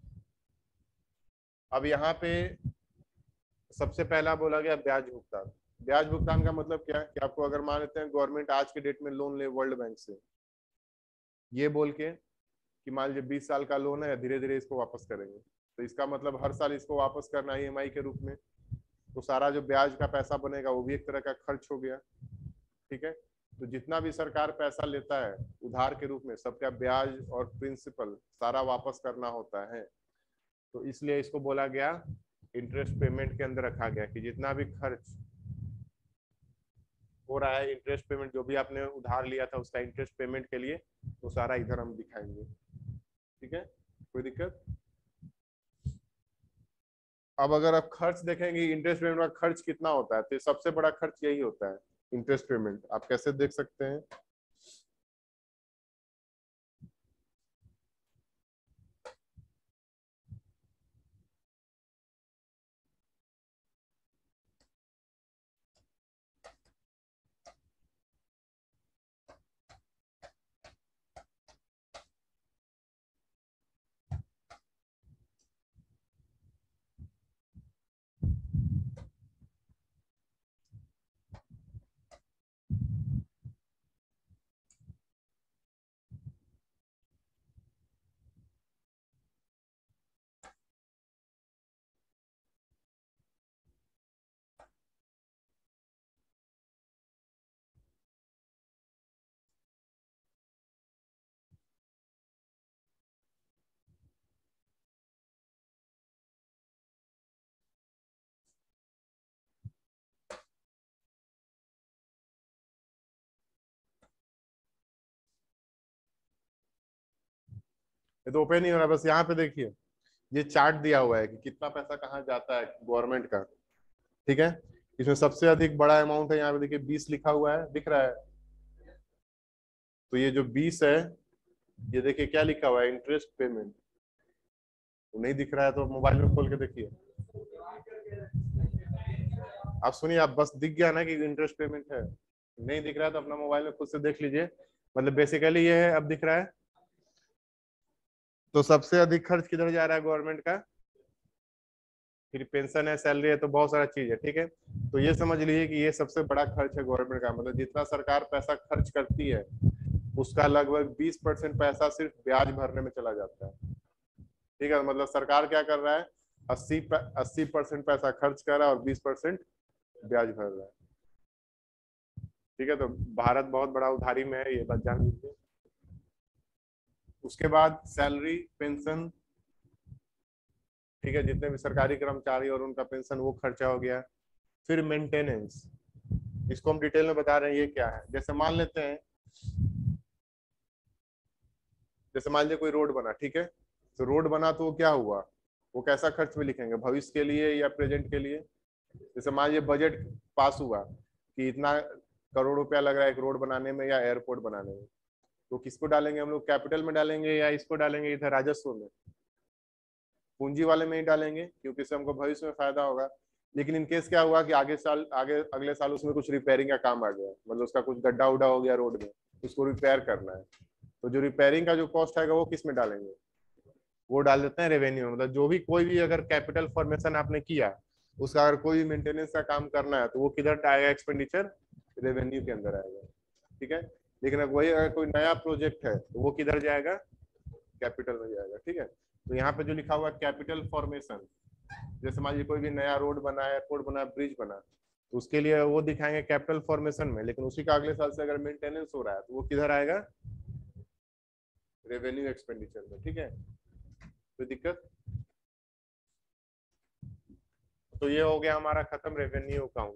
अब यहाँ पे सबसे पहला बोला गया ब्याज भुगतान। ब्याज भुगतान का मतलब क्या है कि आपको अगर मान लेते हैं गवर्नमेंट आज के डेट में लोन ले वर्ल्ड बैंक से, ये बोल के कि मान लीजिए 20 साल का लोन है, धीरे धीरे इसको वापस करेंगे, तो इसका मतलब हर साल इसको वापस करना है ईएमआई के रूप में। तो सारा जो ब्याज का पैसा बनेगा वो भी एक तरह का खर्च हो गया। ठीक है, तो जितना भी सरकार पैसा लेता है उधार के रूप में, सबका ब्याज और प्रिंसिपल सारा वापस करना होता है। तो इसलिए इसको बोला गया इंटरेस्ट पेमेंट के अंदर रखा गया कि जितना भी खर्च हो रहा है, इंटरेस्ट पेमेंट जो भी आपने उधार लिया था उसका इंटरेस्ट पेमेंट के लिए, तो सारा इधर हम दिखाएंगे। ठीक है, कोई दिक्कत? अब अगर आप खर्च देखेंगे इंटरेस्ट पेमेंट का खर्च कितना होता है, तो सबसे बड़ा खर्च यही होता है इंटरेस्ट पेमेंट। आप कैसे देख सकते हैं? ये तो ओपन नहीं हो रहा, बस यहाँ पे देखिए ये चार्ट दिया हुआ है कि कितना पैसा कहाँ जाता है गवर्नमेंट का। ठीक है, इसमें सबसे अधिक बड़ा अमाउंट है, यहाँ पे देखिए 20 लिखा हुआ है, दिख रहा है? तो ये जो 20 है, ये देखिए क्या लिखा हुआ है, इंटरेस्ट पेमेंट। तो नहीं दिख रहा है तो मोबाइल में खोल के देखिए। आप सुनिए, आप बस दिख गया ना कि इंटरेस्ट पेमेंट है? नहीं दिख रहा है तो अपना मोबाइल में खुद से देख लीजिए। मतलब बेसिकली ये है, अब दिख रहा है। तो सबसे अधिक खर्च किधर जा रहा है गवर्नमेंट का? फिर पेंशन है, सैलरी है, तो बहुत सारा चीज है। ठीक है, तो ये समझ लीजिए कि ये सबसे बड़ा खर्च है गवर्नमेंट का। मतलब जितना सरकार पैसा खर्च करती है उसका लगभग 20% पैसा सिर्फ ब्याज भरने में चला जाता है। ठीक है, मतलब सरकार क्या कर रहा है, 80% पैसा खर्च कर रहा है और 20% ब्याज भर रहा है। ठीक है, तो भारत बहुत बड़ा उधारी में है, ये बात जान लीजिए। उसके बाद सैलरी, पेंशन, ठीक है, जितने भी सरकारी कर्मचारी और उनका पेंशन वो खर्चा हो गया। फिर मेंटेनेंस, इसको हम डिटेल में बता रहे हैं ये क्या है। जैसे मान लेते हैं, जैसे मान लीजिए कोई रोड बना, ठीक है, तो रोड बना तो वो क्या हुआ, वो कैसा खर्च में लिखेंगे, भविष्य के लिए या प्रेजेंट के लिए? जैसे मान लीजिए बजट पास हुआ कि इतना करोड़ रुपया लग रहा है एक रोड बनाने में या एयरपोर्ट बनाने में, तो किसको डालेंगे हम लोग, कैपिटल में डालेंगे या इसको डालेंगे इधर राजस्व में? पूंजी वाले में ही डालेंगे, क्योंकि इससे हमको भविष्य में फायदा होगा। लेकिन इन केस क्या हुआ कि आगे अगले साल उसमें कुछ रिपेयरिंग का काम आ गया, मतलब उसका कुछ गड्ढा उड्ढा हो गया रोड में, उसको रिपेयर करना है, तो जो रिपेयरिंग का जो कॉस्ट आएगा वो किस में डालेंगे? वो डाल देते हैं रेवेन्यू में। मतलब जो भी कोई भी अगर कैपिटल फॉर्मेशन आपने किया, उसका अगर कोई भी मेंटेनेंस का काम करना है तो वो किधर आएगा, एक्सपेंडिचर रेवेन्यू के अंदर आएगा। ठीक है, लेकिन अब वही अगर कोई नया प्रोजेक्ट है तो वो किधर जाएगा, कैपिटल में जाएगा। ठीक है, तो यहाँ पे जो लिखा हुआ है कैपिटल फॉर्मेशन, जैसे मान लीजिए कोई भी नया रोड बना, एयरपोर्ट बना, ब्रिज बना, तो उसके लिए वो दिखाएंगे कैपिटल फॉर्मेशन में, लेकिन उसी का अगले साल से अगर मेंटेनेंस हो रहा है तो वो किधर आएगा, रेवेन्यू एक्सपेंडिचर में। ठीक है, कोई दिक्कत? तो ये हो गया हमारा खत्म रेवेन्यू अकाउंट।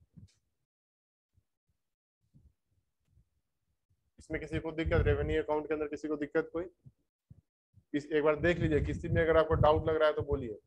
इसमें किसी को दिक्कत, रेवेन्यू अकाउंट के अंदर किसी को दिक्कत कोई? एक बार देख लीजिए, किसी में अगर आपको डाउट लग रहा है तो बोलिए,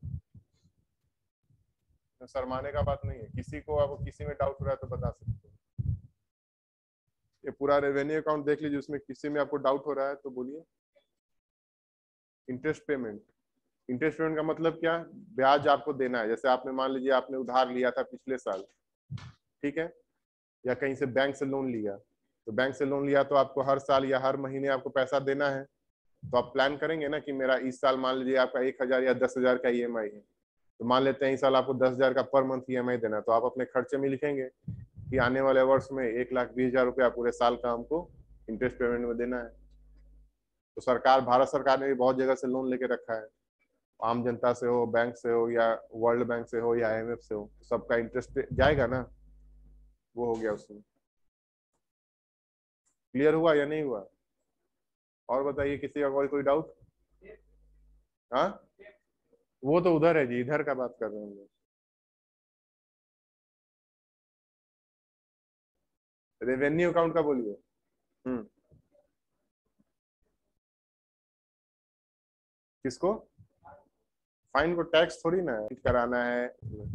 तो शर्माने का बात नहीं है। किसी को आपको किसी में डाउट हो रहा है तो बता सकते हैं। ये पूरा रेवेन्यू अकाउंट देख लीजिए, उसमें किसी में आपको डाउट हो रहा है तो बोलिए। इंटरेस्ट पेमेंट, इंटरेस्ट पेमेंट का मतलब क्या, ब्याज आपको देना है। जैसे आपने मान लीजिए आपने उधार लिया था पिछले साल, ठीक है, या कहीं से बैंक से लोन लिया, तो बैंक से लोन लिया तो आपको हर साल या हर महीने आपको पैसा देना है। तो आप प्लान करेंगे ना कि मेरा इस साल मान लीजिए आपका 1,000 या 10,000 का ईएमआई है, तो मान लेते हैं इस साल आपको 10,000 का पर मंथ ईएमआई देना है, तो आप अपने खर्चे में लिखेंगे कि आने वाले वर्ष में 1,20,000 रुपया पूरे साल का हमको इंटरेस्ट पेमेंट में देना है। तो सरकार, भारत सरकार ने भी बहुत जगह से लोन लेके रखा है, आम जनता से हो, बैंक से हो, या वर्ल्ड बैंक से हो, या आईएमएफ से हो, तो सबका इंटरेस्ट जाएगा ना, वो हो गया उसमें। क्लियर हुआ या नहीं हुआ? और बताइए किसी का कोई डाउट? हाँ, वो तो उधर है जी, इधर का बात कर रहे हैं हम लोग। रेवेन्यू अकाउंट का बोलिए। हम्म, किसको? फाइन को टैक्स थोड़ी ना कराना है।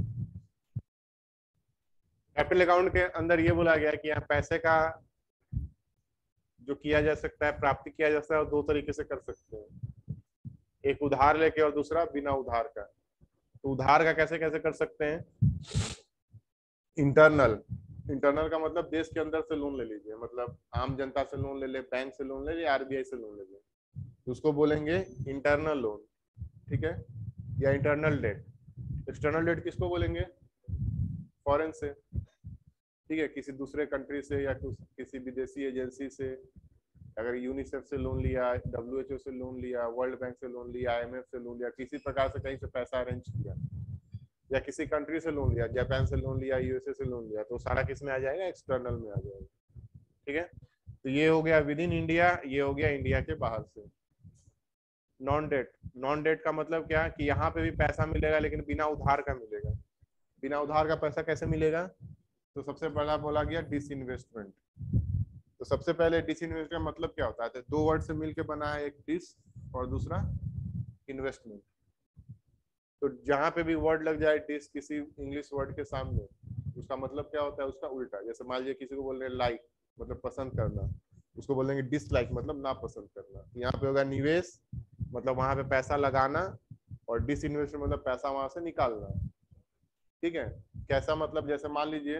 कैपिटल अकाउंट के अंदर ये बोला गया है कि यहाँ पैसे का जो किया जा सकता है, प्राप्ति किया जा सकता है, और दो तरीके से कर सकते हैं, एक उधार लेके और दूसरा बिना उधार का। तो उधार का कैसे कैसे कर सकते हैं? इंटरनल, इंटरनल का मतलब देश के अंदर से लोन ले लीजिए, मतलब आम जनता से लोन ले ले, बैंक से लोन ले ले, आरबीआई से लोन ले ले, तो उसको बोलेंगे इंटरनल लोन, ठीक है, या इंटरनल डेट। एक्सटर्नल डेट किसको बोलेंगे? फॉरेन से, ठीक है, किसी दूसरे कंट्री से या किसी विदेशी एजेंसी से, अगर यूनिसेफ से लोन लिया, डब्ल्यूएचओ से लोन लिया, वर्ल्ड बैंक से लोन लिया, आईएमएफ से लोन लिया, किसी प्रकार से कहीं से पैसा अरेंज किया, या किसी कंट्री से लोन लिया, जापान से लोन लिया, यूएसए से लोन लिया, तो सारा किस में आ जाएगा? एक्सटर्नल में आ जाएगा, ठीक है। तो ये हो गया विद इन इंडिया, ये हो गया इंडिया के बाहर से। नॉन डेट, नॉन डेट का मतलब क्या कि यहाँ पे भी पैसा मिलेगा लेकिन बिना उधार का मिलेगा। बिना उधार का पैसा कैसे मिलेगा? तो सबसे पहला बोला गया डिसइन्वेस्टमेंट। तो सबसे पहले डिसइन्वेस्टमेंट का मतलब क्या होता है? तो दो वर्ड से मिलकर बना है, एक डिस और दूसरा इन्वेस्टमेंट। तो जहां पे भी वर्ड लग जाए डिस किसी इंग्लिश वर्ड के सामने, उसका मतलब क्या होता है? उसका उल्टा। जैसे मान लीजिए किसी को बोल रहे हैं लाइक, मतलब पसंद करना, उसको बोलेंगे डिसलाइक, मतलब ना पसंद करना। यहाँ पे होगा निवेश, मतलब वहां पे पैसा लगाना, और डिसइन्वेस्टमेंट मतलब पैसा वहां से निकालना, ठीक है। कैसा मतलब? जैसे मान लीजिए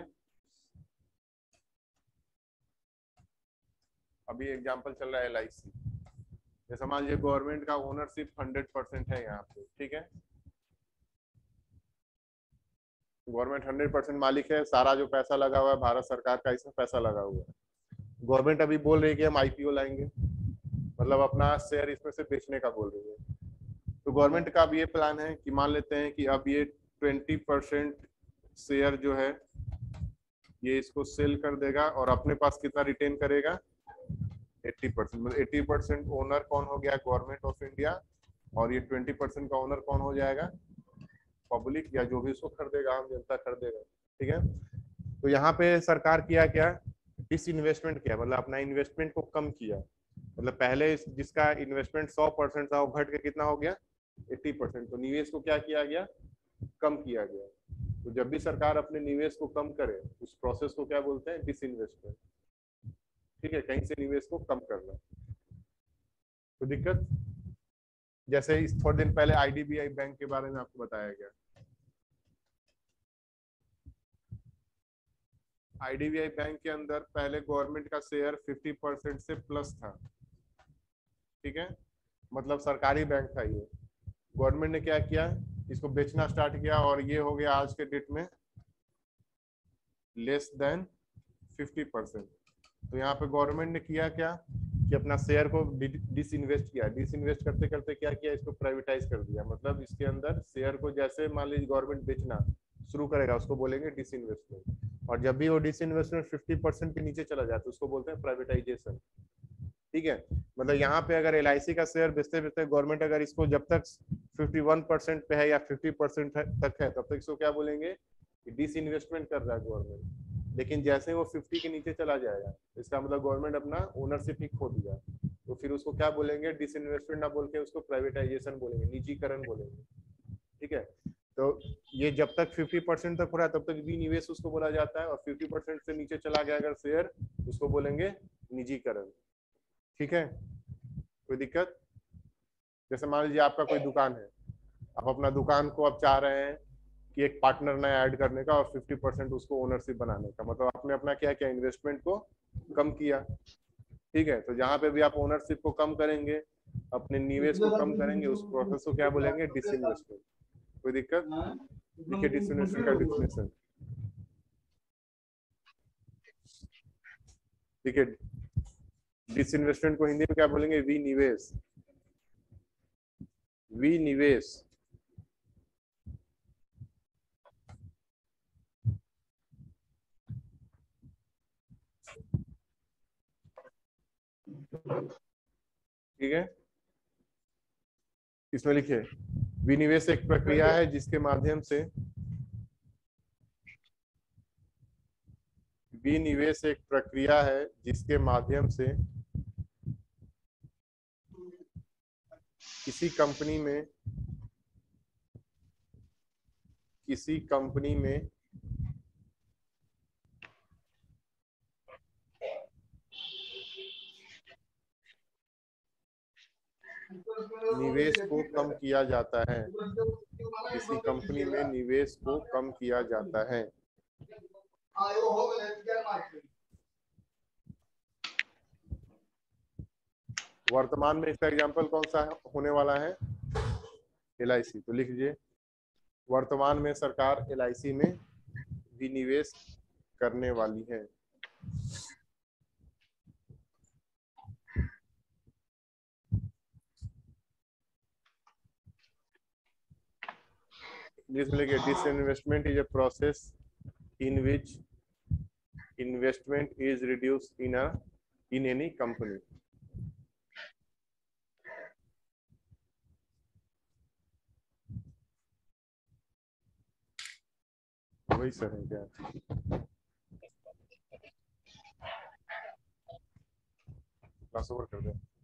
अभी एग्जांपल चल रहा है एलआईसी, जैसे मान लीजिए गवर्नमेंट का ओनरशिप 100% है यहाँ पे, ठीक है, गवर्नमेंट 100% मालिक है, सारा जो पैसा लगा हुआ है भारत सरकार का, इसमें पैसा लगा हुआ है। गवर्नमेंट अभी बोल रही है कि हम आईपीओ लाएंगे, मतलब अपना शेयर इसमें से बेचने का बोल रही है। तो गवर्नमेंट का अब ये प्लान है कि मान लेते हैं कि अब ये 20% शेयर जो है ये इसको सेल कर देगा, और अपने पास कितना रिटेन करेगा? 80%। मतलब 80% ओनर कौन हो गया? Government of India. और ये 20% का ओनर कौन हो जाएगा? पब्लिक, या जो भी इसको खरीदेगा, आम जनता खरीदेगा, ठीक है। तो यहाँ पे सरकार किया क्या? डिस इन्वेस्टमेंट किया, मतलब अपना इन्वेस्टमेंट को कम किया। मतलब पहले जिसका इन्वेस्टमेंट 100% था, वो घट के कितना हो गया? 80%। तो निवेश को क्या किया गया? कम किया गया। तो जब भी सरकार अपने निवेश को कम करे, उस प्रोसेस को क्या बोलते हैं? डिस इन्वेस्टमेंट, ठीक है, कहीं से निवेश को कम करना। तो दिक्कत, जैसे इस थोड़े दिन पहले आईडीबीआई बैंक के बारे में आपको बताया गया। आईडीबीआई बैंक के अंदर पहले गवर्नमेंट का शेयर 50% से प्लस था, ठीक है, मतलब सरकारी बैंक था ये। गवर्नमेंट ने क्या किया? इसको बेचना स्टार्ट किया, और ये हो गया आज के डेट में लेस देन 50%। तो यहाँ पे गवर्नमेंट ने किया क्या कि अपना शेयर को डिसइन्वेस्ट किया। डिसइन्वेस्ट करते करते क्या किया? इसको प्राइवेटाइज कर दिया। मतलब इसके अंदर शेयर को जैसे मान लीजिए गवर्नमेंट बेचना शुरू करेगा, उसको बोलेंगे डिसइन्वेस्टमेंट। और जब भी वो डिसइन्वेस्टमेंट 50% के नीचे चला जाता है, उसको बोलते हैं प्राइवेटाइजेशन, ठीक है। मतलब यहाँ पे अगर एलआईसी का शेयर बेचते बेचते गवर्नमेंट अगर इसको जब तक 51% पे है या 50% तक है, तब तक इसको क्या बोलेंगे? डिसइन्वेस्टमेंट कर रहा है गवर्नमेंट। लेकिन जैसे वो 50 के नीचे चला जाएगा, इसका मतलब गवर्नमेंट अपना ओनरशिप ही खो दिया, तो फिर उसको क्या बोलेंगे? डिसइन्वेस्टमेंट ना बोल के उसको प्राइवेटाइजेशन बोलेंगे, निजीकरण बोलेंगे, ठीक है। तो ये जब तक 50% तक हो रहा है, तब तक विनिवेश उसको बोला जाता है, और 50% से नीचे चला गया अगर शेयर, उसको बोलेंगे निजीकरण, ठीक है। कोई दिक्कत? जैसे मान लीजिए आपका कोई दुकान है, आप अपना दुकान को अब चाह रहे हैं कि एक पार्टनर नया ऐड करने का और 50% उसको ओनरशिप बनाने का, मतलब आपने अपना क्या किया, इन्वेस्टमेंट को कम किया। ठीक है, तो जहां पे भी आप ओनरशिप को कम करेंगे, अपने निवेश को कम करेंगे, उस प्रोसेस को क्या बोलेंगे, डिसइन्वेस्टमेंट। कोई दिक्कत? देखिए डिसइन्वेस्टमेंट का डिफिनेशन, देखिए डिसइन्वेस्टमेंट को हिंदी में क्या बोलेंगे, विनिवेश। विनिवेश ठीक है, इसमें लिखिए विनिवेश एक प्रक्रिया है जिसके माध्यम से, विनिवेश एक प्रक्रिया है जिसके माध्यम से किसी कंपनी में, किसी कंपनी में निवेश को कम किया जाता है, किसी कंपनी में निवेश को कम किया जाता है। वर्तमान में इसका एग्जांपल कौन सा होने वाला है, LIC। तो लिख लीजिए वर्तमान में सरकार LIC में विनिवेश करने वाली है। जिसमें लिखिए disinvestment is a process in which investment is reduce in any company. वही सर है क्या, क्लास ओवर कर दे।